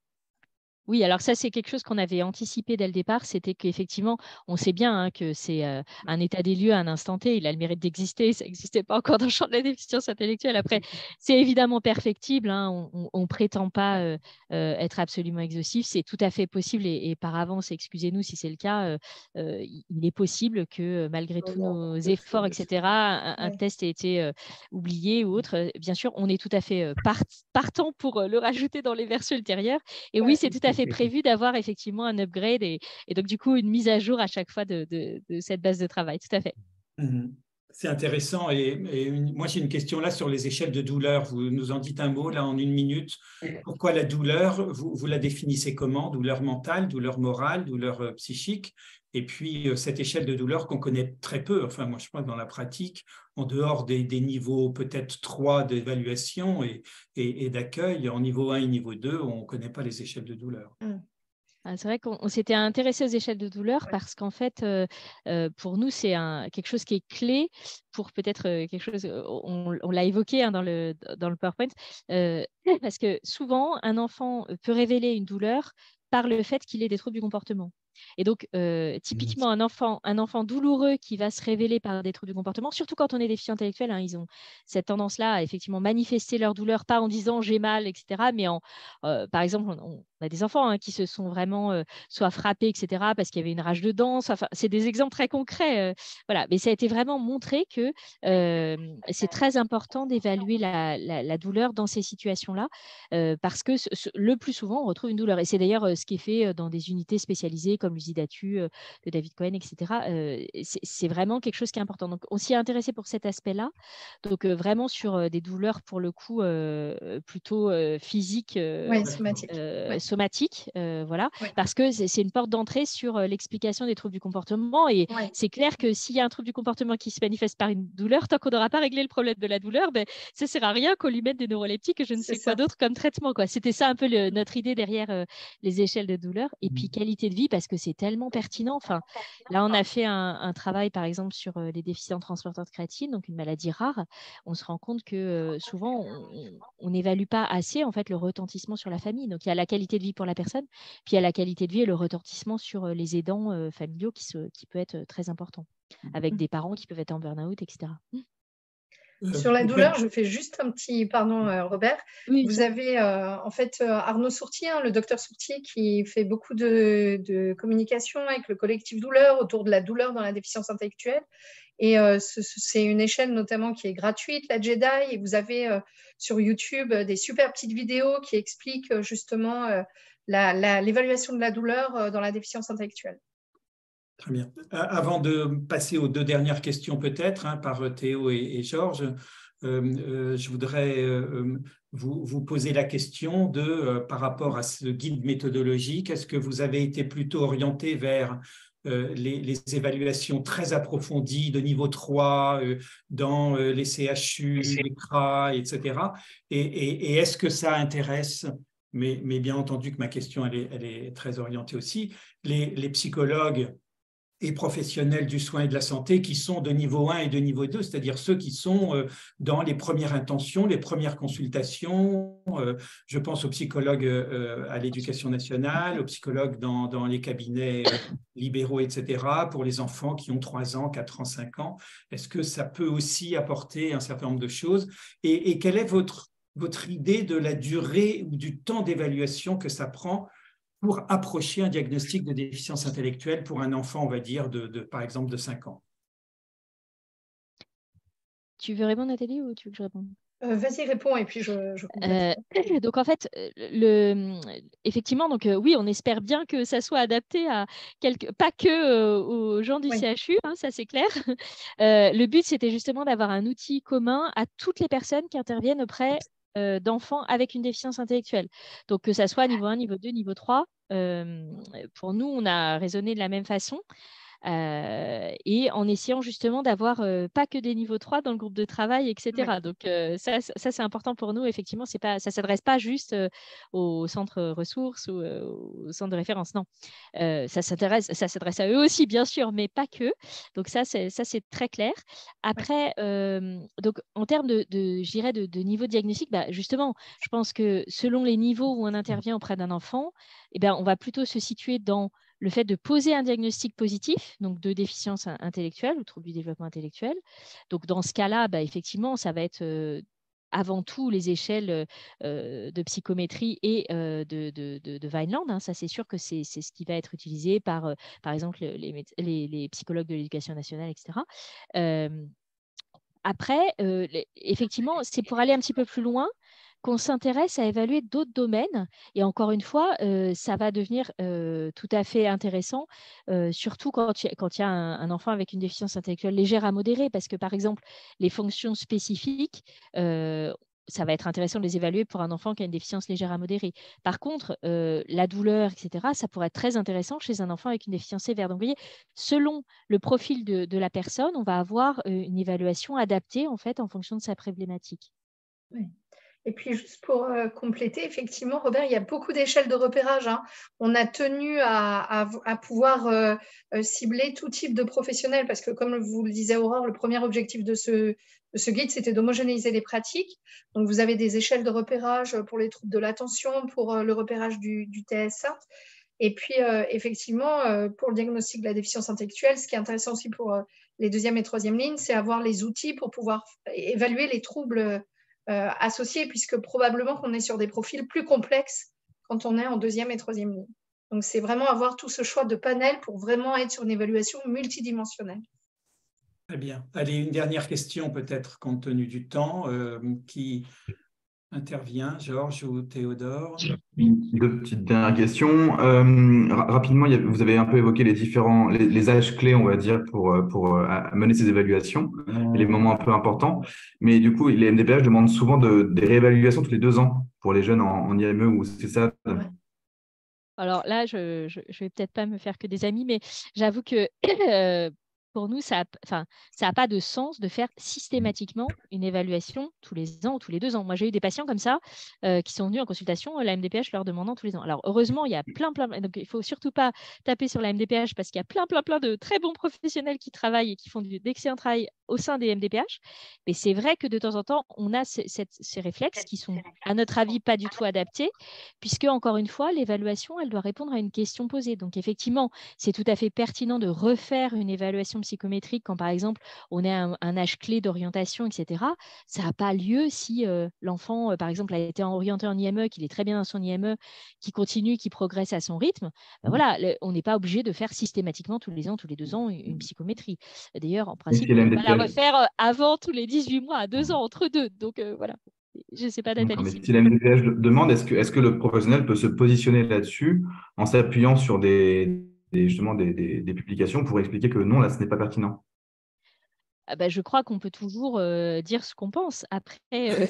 Oui, alors ça, c'est quelque chose qu'on avait anticipé dès le départ. C'était qu'effectivement, on sait bien hein, que c'est euh, un état des lieux à un instant T. Il a le mérite d'exister. Ça n'existait pas encore dans le champ de la déficience intellectuelle. Après, c'est évidemment perfectible. Hein. On ne prétend pas euh, euh, être absolument exhaustif. C'est tout à fait possible. Et, et par avance, excusez-nous si c'est le cas, euh, euh, il est possible que malgré tous nos efforts, et cetera, un, un oui. test ait été euh, oublié ou autre. Bien sûr, on est tout à fait euh, part, partant pour euh, le rajouter dans les versions ultérieures. Et oui, c'est tout à fait prévu d'avoir effectivement un upgrade et, et donc du coup une mise à jour à chaque fois de, de, de cette base de travail. Tout à fait. Mmh. C'est intéressant. Et, et une, moi, j'ai une question là sur les échelles de douleur. Vous nous en dites un mot là en une minute. Pourquoi la douleur? Vous, vous la définissez comment? Douleur mentale, douleur morale, douleur euh, psychique? Et puis, euh, cette échelle de douleur qu'on connaît très peu, enfin, moi, je pense dans la pratique, en dehors des, des niveaux peut-être trois d'évaluation et, et, et d'accueil, en niveau un et niveau deux, on ne connaît pas les échelles de douleur. Mm. Ah, c'est vrai qu'on s'était intéressé aux échelles de douleur parce qu'en fait, euh, euh, pour nous, c'est quelque chose qui est clé pour peut-être euh, quelque chose, on, on l'a évoqué hein, dans, le, dans le PowerPoint, euh, parce que souvent, un enfant peut révéler une douleur par le fait qu'il ait des troubles du comportement. Et donc, euh, typiquement, un enfant, un enfant douloureux qui va se révéler par des troubles du comportement, surtout quand on est déficient intellectuel, hein, ils ont cette tendance-là à effectivement manifester leur douleur, pas en disant j'ai mal, et cetera, mais en, euh, par exemple, on, on a des enfants hein, qui se sont vraiment euh, soit frappés, et cetera, parce qu'il y avait une rage de dents. Enfin, c'est des exemples très concrets. Euh, voilà. Mais ça a été vraiment montré que euh, c'est très important d'évaluer la, la, la douleur dans ces situations-là, euh, parce que ce, ce, le plus souvent, on retrouve une douleur. Et c'est d'ailleurs euh, ce qui est fait dans des unités spécialisées comme l'U S I DATU euh, de David Cohen, et cetera. Euh, c'est vraiment quelque chose qui est important. Donc, on s'y est intéressé pour cet aspect-là. Donc, euh, vraiment sur euh, des douleurs, pour le coup, euh, plutôt euh, physiques. Euh, oui, somatiques. Euh, ouais. Somatique, euh, voilà, ouais. parce que c'est une porte d'entrée sur euh, l'explication des troubles du comportement. Et ouais. c'est clair que s'il y a un trouble du comportement qui se manifeste par une douleur, tant qu'on n'aura pas réglé le problème de la douleur, ben, ça ne sert à rien qu'on lui mette des neuroleptiques et je ne sais quoi d'autre comme traitement. C'était ça un peu le, notre idée derrière euh, les échelles de douleur. Et puis qualité de vie, parce que c'est tellement pertinent. Enfin, là, on a fait un, un travail, par exemple, sur euh, les déficients transporteurs de créatine, donc une maladie rare. On se rend compte que euh, souvent, on n'évalue pas assez en fait, le retentissement sur la famille. Donc, il y a la qualité de vie pour la personne, puis il y a la qualité de vie et le retentissement sur les aidants euh, familiaux qui, se, qui peut être très important, avec des parents qui peuvent être en burn-out, et cetera. Sur la douleur, je fais juste un petit, pardon euh, Robert, oui, vous avez euh, en fait euh, Arnaud Sourtier, hein, le docteur Sourtier, qui fait beaucoup de, de communication avec le collectif douleur autour de la douleur dans la déficience intellectuelle. Et euh, c'est une échelle notamment qui est gratuite, la Jedi, et vous avez euh, sur YouTube des super petites vidéos qui expliquent justement euh, l'évaluation de la douleur euh, dans la déficience intellectuelle. Très bien. Avant de passer aux deux dernières questions peut-être, hein, par Théo et, et Georges, euh, je voudrais euh, vous, vous poser la question de, euh, par rapport à ce guide méthodologique, est-ce que vous avez été plutôt orienté vers euh, les, les évaluations très approfondies de niveau trois euh, dans euh, les C H U, les C R A, et cetera. Et, et, et est-ce que ça intéresse, mais, mais bien entendu que ma question elle est, elle est très orientée aussi, les, les psychologues et professionnels du soin et de la santé qui sont de niveau un et de niveau deux, c'est-à-dire ceux qui sont dans les premières intentions, les premières consultations. Je pense aux psychologues à l'éducation nationale, aux psychologues dans, dans les cabinets libéraux, et cetera, pour les enfants qui ont trois ans, quatre ans, cinq ans. Est-ce que ça peut aussi apporter un certain nombre de choses? Et, et quelle est votre, votre idée de la durée ou du temps d'évaluation que ça prend pour approcher un diagnostic de déficience intellectuelle pour un enfant, on va dire, de, de, par exemple, de cinq ans? Tu veux répondre, Nathalie, ou tu veux que je réponde? Euh, Vas-y, réponds et puis je, je euh, donc en fait, le, effectivement, donc euh, oui, on espère bien que ça soit adapté à quelques, pas que euh, aux gens du oui. C H U, hein, ça c'est clair. Euh, le but, c'était justement d'avoir un outil commun à toutes les personnes qui interviennent auprès euh, d'enfants avec une déficience intellectuelle. Donc que ça soit niveau un, niveau deux, niveau trois, euh, pour nous, on a raisonné de la même façon. Euh, et en essayant justement d'avoir euh, pas que des niveaux trois dans le groupe de travail, et cetera. Ouais. Donc euh, ça, ça c'est important pour nous. Effectivement, c'est pas, ça ne s'adresse pas juste euh, au centre ressources ou euh, au centre de référence. Non, euh, ça s'adresse, ça s'adresse à eux aussi, bien sûr, mais pas que. Donc ça, c'est, ça, c'est très clair. Après, euh, donc en termes de, de, je dirais de, de niveau diagnostic, bah, justement, je pense que selon les niveaux où on intervient auprès d'un enfant, eh ben, on va plutôt se situer dans le fait de poser un diagnostic positif, donc de déficience intellectuelle ou trouble du développement intellectuel. Donc, dans ce cas-là, bah, effectivement, ça va être euh, avant tout les échelles euh, de psychométrie et euh, de, de, de, de Vineland. Hein. Ça, c'est sûr que c'est, c'est ce qui va être utilisé par, euh, par exemple, les, les, les psychologues de l'éducation nationale, et cetera. Euh, après, euh, les, effectivement, c'est pour aller un petit peu plus loin qu'on s'intéresse à évaluer d'autres domaines. Et encore une fois, euh, ça va devenir euh, tout à fait intéressant, euh, surtout quand il y, y a un, un enfant avec une déficience intellectuelle légère à modérée, parce que par exemple, les fonctions spécifiques, euh, ça va être intéressant de les évaluer pour un enfant qui a une déficience légère à modérée. Par contre, euh, la douleur, et cetera, ça pourrait être très intéressant chez un enfant avec une déficience sévère. Donc, vous voyez, selon le profil de, de la personne, on va avoir une évaluation adaptée en fait en fonction de sa problématique. Oui. Et puis, juste pour euh, compléter, effectivement, Robert, il y a beaucoup d'échelles de repérage. Hein. On a tenu à, à, à pouvoir euh, cibler tout type de professionnels parce que, comme vous le disait Aurore, le premier objectif de ce, de ce guide, c'était d'homogénéiser les pratiques. Donc, vous avez des échelles de repérage pour les troubles de l'attention, pour euh, le repérage du, du T S A. Et puis, euh, effectivement, euh, pour le diagnostic de la déficience intellectuelle, ce qui est intéressant aussi pour euh, les deuxième et troisième lignes, c'est avoir les outils pour pouvoir évaluer les troubles Euh, associés, puisque probablement qu'on est sur des profils plus complexes quand on est en deuxième et troisième ligne. Donc, c'est vraiment avoir tout ce choix de panel pour vraiment être sur une évaluation multidimensionnelle. Très bien. Allez, une dernière question peut-être compte tenu du temps. Euh, qui intervient, Georges ou Théodore? Deux petites dernières questions. Euh, rapidement, il y a, vous avez un peu évoqué les différents, les, les âges clés, on va dire, pour, pour euh, mener ces évaluations, et les moments un peu importants. Mais du coup, les M D P H demandent souvent de, des réévaluations tous les deux ans pour les jeunes en, en I M E, ou c'est ça? Alors là, je ne vais peut-être pas me faire que des amis, mais j'avoue que euh, pour nous, ça n'a enfin, pas de sens de faire systématiquement une évaluation tous les ans ou tous les deux ans. Moi, j'ai eu des patients comme ça euh, qui sont venus en consultation, la M D P H leur demandant tous les ans. Alors, heureusement, il y a plein, plein, donc il ne faut surtout pas taper sur la M D P H parce qu'il y a plein, plein, plein de très bons professionnels qui travaillent et qui font d'excellents travail au sein des M D P H. Mais c'est vrai que de temps en temps, on a ces, ces, ces réflexes qui sont, à notre avis, pas du tout adaptés, puisque, encore une fois, l'évaluation, elle doit répondre à une question posée. Donc, effectivement, c'est tout à fait pertinent de refaire une évaluation psychométrique quand, par exemple, on a un, un âge clé d'orientation, et cetera. Ça n'a pas lieu si euh, l'enfant, euh, par exemple, a été orienté en I M E, qu'il est très bien dans son I M E, qu'il continue, qu'il progresse à son rythme. Ben voilà, le, on n'est pas obligé de faire systématiquement tous les ans, tous les deux ans, une, une psychométrie. D'ailleurs, en principe, on va la refaire avant tous les dix-huit mois, à deux ans, entre deux. Donc, euh, voilà. Je ne sais pas, Nathalie. Mais si la M D P H demande, est-ce que, est-ce que le professionnel peut se positionner là-dessus en s'appuyant sur des, des, justement des, des, des publications pour expliquer que non, là, ce n'est pas pertinent? ah bah, je crois qu'on peut toujours euh, dire ce qu'on pense. Après, euh,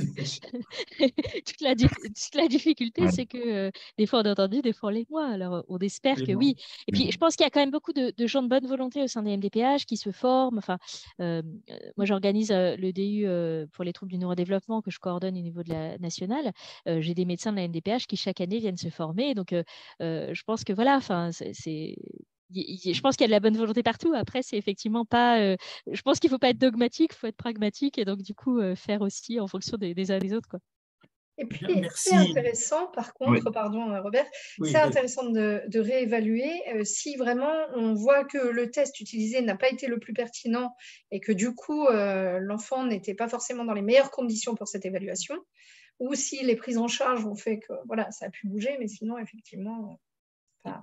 toute, la toute la difficulté, Ouais. c'est que euh, des fois on a entendu, des fois on les voit. Alors on espère que Absolument. oui. Et puis je pense qu'il y a quand même beaucoup de, de gens de bonne volonté au sein des M D P H qui se forment. Enfin, euh, moi j'organise euh, le D U euh, pour les troubles du neurodéveloppement que je coordonne au niveau de la nationale. Euh, J'ai des médecins de la M D P H qui chaque année viennent se former. Donc euh, euh, je pense que voilà, enfin, c'est je pense qu'il y a de la bonne volonté partout. Après, c'est effectivement pas. Euh, je pense qu'il ne faut pas être dogmatique, il faut être pragmatique et donc du coup euh, faire aussi en fonction des, des uns et des autres, quoi. Et puis, Merci. c'est intéressant, par contre, Oui. pardon Robert, Oui, c'est intéressant de, de réévaluer euh, si vraiment on voit que le test utilisé n'a pas été le plus pertinent et que du coup, euh, l'enfant n'était pas forcément dans les meilleures conditions pour cette évaluation, ou si les prises en charge ont fait que voilà, ça a pu bouger, mais sinon, effectivement, pas.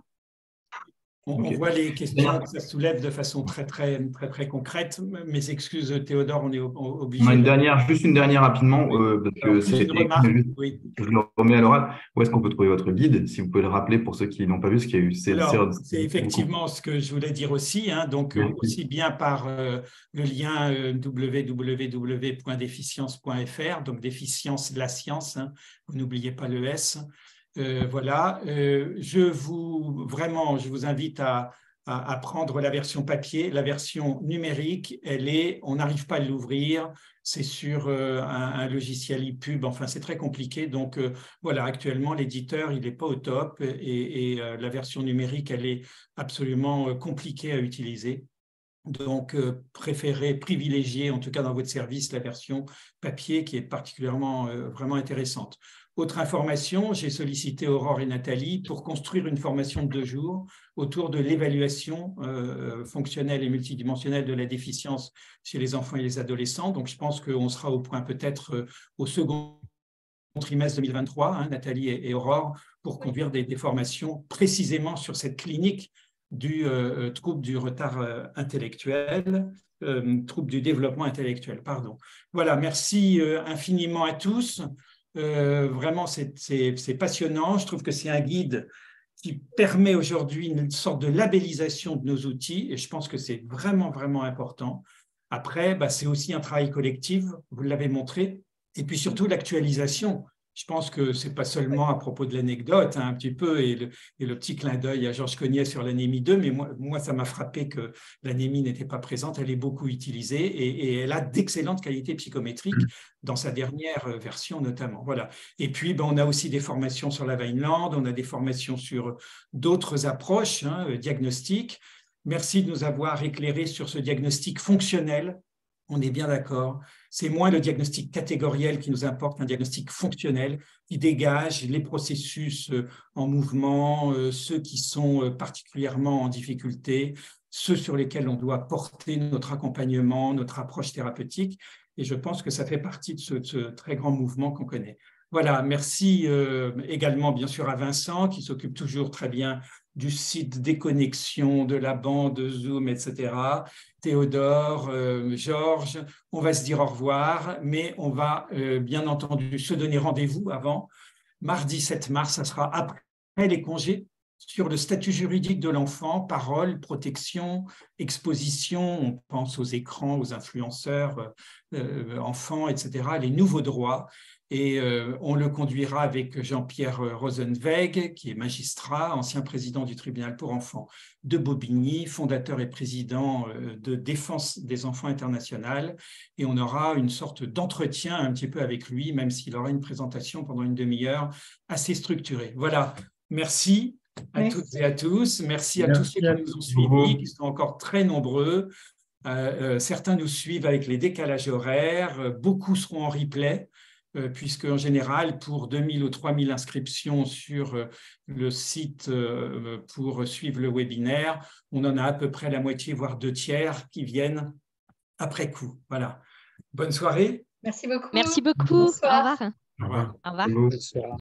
On, on Ok. voit les questions que ça soulève de façon très, très, très, très concrète. Mes excuses, Théodore, on est ob- obligé. On a une de- dernière, juste une dernière rapidement, euh, parce Alors, que juste c'est une remarque. Oui. je le remets à l'oral. Où est-ce qu'on peut trouver votre guide? Si vous pouvez le rappeler pour ceux qui n'ont pas vu, ce qu'il y a eu. C'est Alors, c'est effectivement ce que je voulais dire aussi, hein, donc euh, aussi bien par euh, le lien euh, w w w point déficience point f r, donc déficience la science, hein, vous n'oubliez pas le S. Euh, voilà, euh, je vous vraiment, je vous invite à, à, à prendre la version papier, la version numérique. Elle est, on n'arrive pas à l'ouvrir, c'est sur euh, un, un logiciel e-pub, enfin c'est très compliqué. Donc euh, voilà, actuellement l'éditeur il n'est pas au top et, et euh, la version numérique elle est absolument euh, compliquée à utiliser. Donc, euh, préférez privilégier, en tout cas dans votre service, la version papier qui est particulièrement euh, vraiment intéressante. Autre information, j'ai sollicité Aurore et Nathalie pour construire une formation de deux jours autour de l'évaluation euh, fonctionnelle et multidimensionnelle de la déficience chez les enfants et les adolescents. Donc, je pense qu'on sera au point peut-être euh, au second trimestre deux mille vingt-trois, hein, Nathalie et, et Aurore, pour conduire des, des formations précisément sur cette clinique du euh, trouble du retard euh, intellectuel, euh, trouble du développement intellectuel, pardon. Voilà, merci euh, infiniment à tous. Euh, vraiment, c'est passionnant. Je trouve que c'est un guide qui permet aujourd'hui une sorte de labellisation de nos outils, et je pense que c'est vraiment, vraiment important. Après, bah, c'est aussi un travail collectif, vous l'avez montré, et puis surtout l'actualisation. Je pense que ce n'est pas seulement à propos de l'anecdote, hein, un petit peu, et le, et le petit clin d'œil à Georges Cognet sur l'anémie deux, mais moi, moi ça m'a frappé que l'anémie n'était pas présente, elle est beaucoup utilisée et, et elle a d'excellentes qualités psychométriques dans sa dernière version notamment. Voilà. Et puis, ben, on a aussi des formations sur la Vineland, on a des formations sur d'autres approches hein, diagnostiques. Merci de nous avoir éclairés sur ce diagnostic fonctionnel. On est bien d'accord. C'est moins le diagnostic catégoriel qui nous importe, un diagnostic fonctionnel qui dégage les processus en mouvement, ceux qui sont particulièrement en difficulté, ceux sur lesquels on doit porter notre accompagnement, notre approche thérapeutique. Et je pense que ça fait partie de ce, de ce très grand mouvement qu'on connaît. Voilà, merci euh, également bien sûr à Vincent qui s'occupe toujours très bien du site Déconnexion, de la bande Zoom, et cetera. Théodore, euh, Georges, on va se dire au revoir, mais on va euh, bien entendu se donner rendez-vous avant. Mardi sept mars, ça sera après les congés, sur le statut juridique de l'enfant, parole, protection, exposition, on pense aux écrans, aux influenceurs, euh, enfants, et cetera, les nouveaux droits. Et euh, on le conduira avec Jean-Pierre Rosenweg, qui est magistrat, ancien président du tribunal pour enfants de Bobigny, fondateur et président de Défense des enfants international. Et on aura une sorte d'entretien un petit peu avec lui, même s'il aura une présentation pendant une demi-heure assez structurée. Voilà, merci à Merci. toutes et à tous. Merci à Merci tous ceux qui nous ont suivis, qui sont encore très nombreux. Euh, euh, certains nous suivent avec les décalages horaires, beaucoup seront en replay, euh, puisque en général, pour deux mille ou trois mille inscriptions sur euh, le site euh, pour suivre le webinaire, on en a à peu près la moitié, voire deux tiers qui viennent après coup. Voilà. Bonne soirée. Merci beaucoup. Merci beaucoup. Bonsoir. Au revoir. Au revoir. Au revoir. Bonjour. Bonsoir.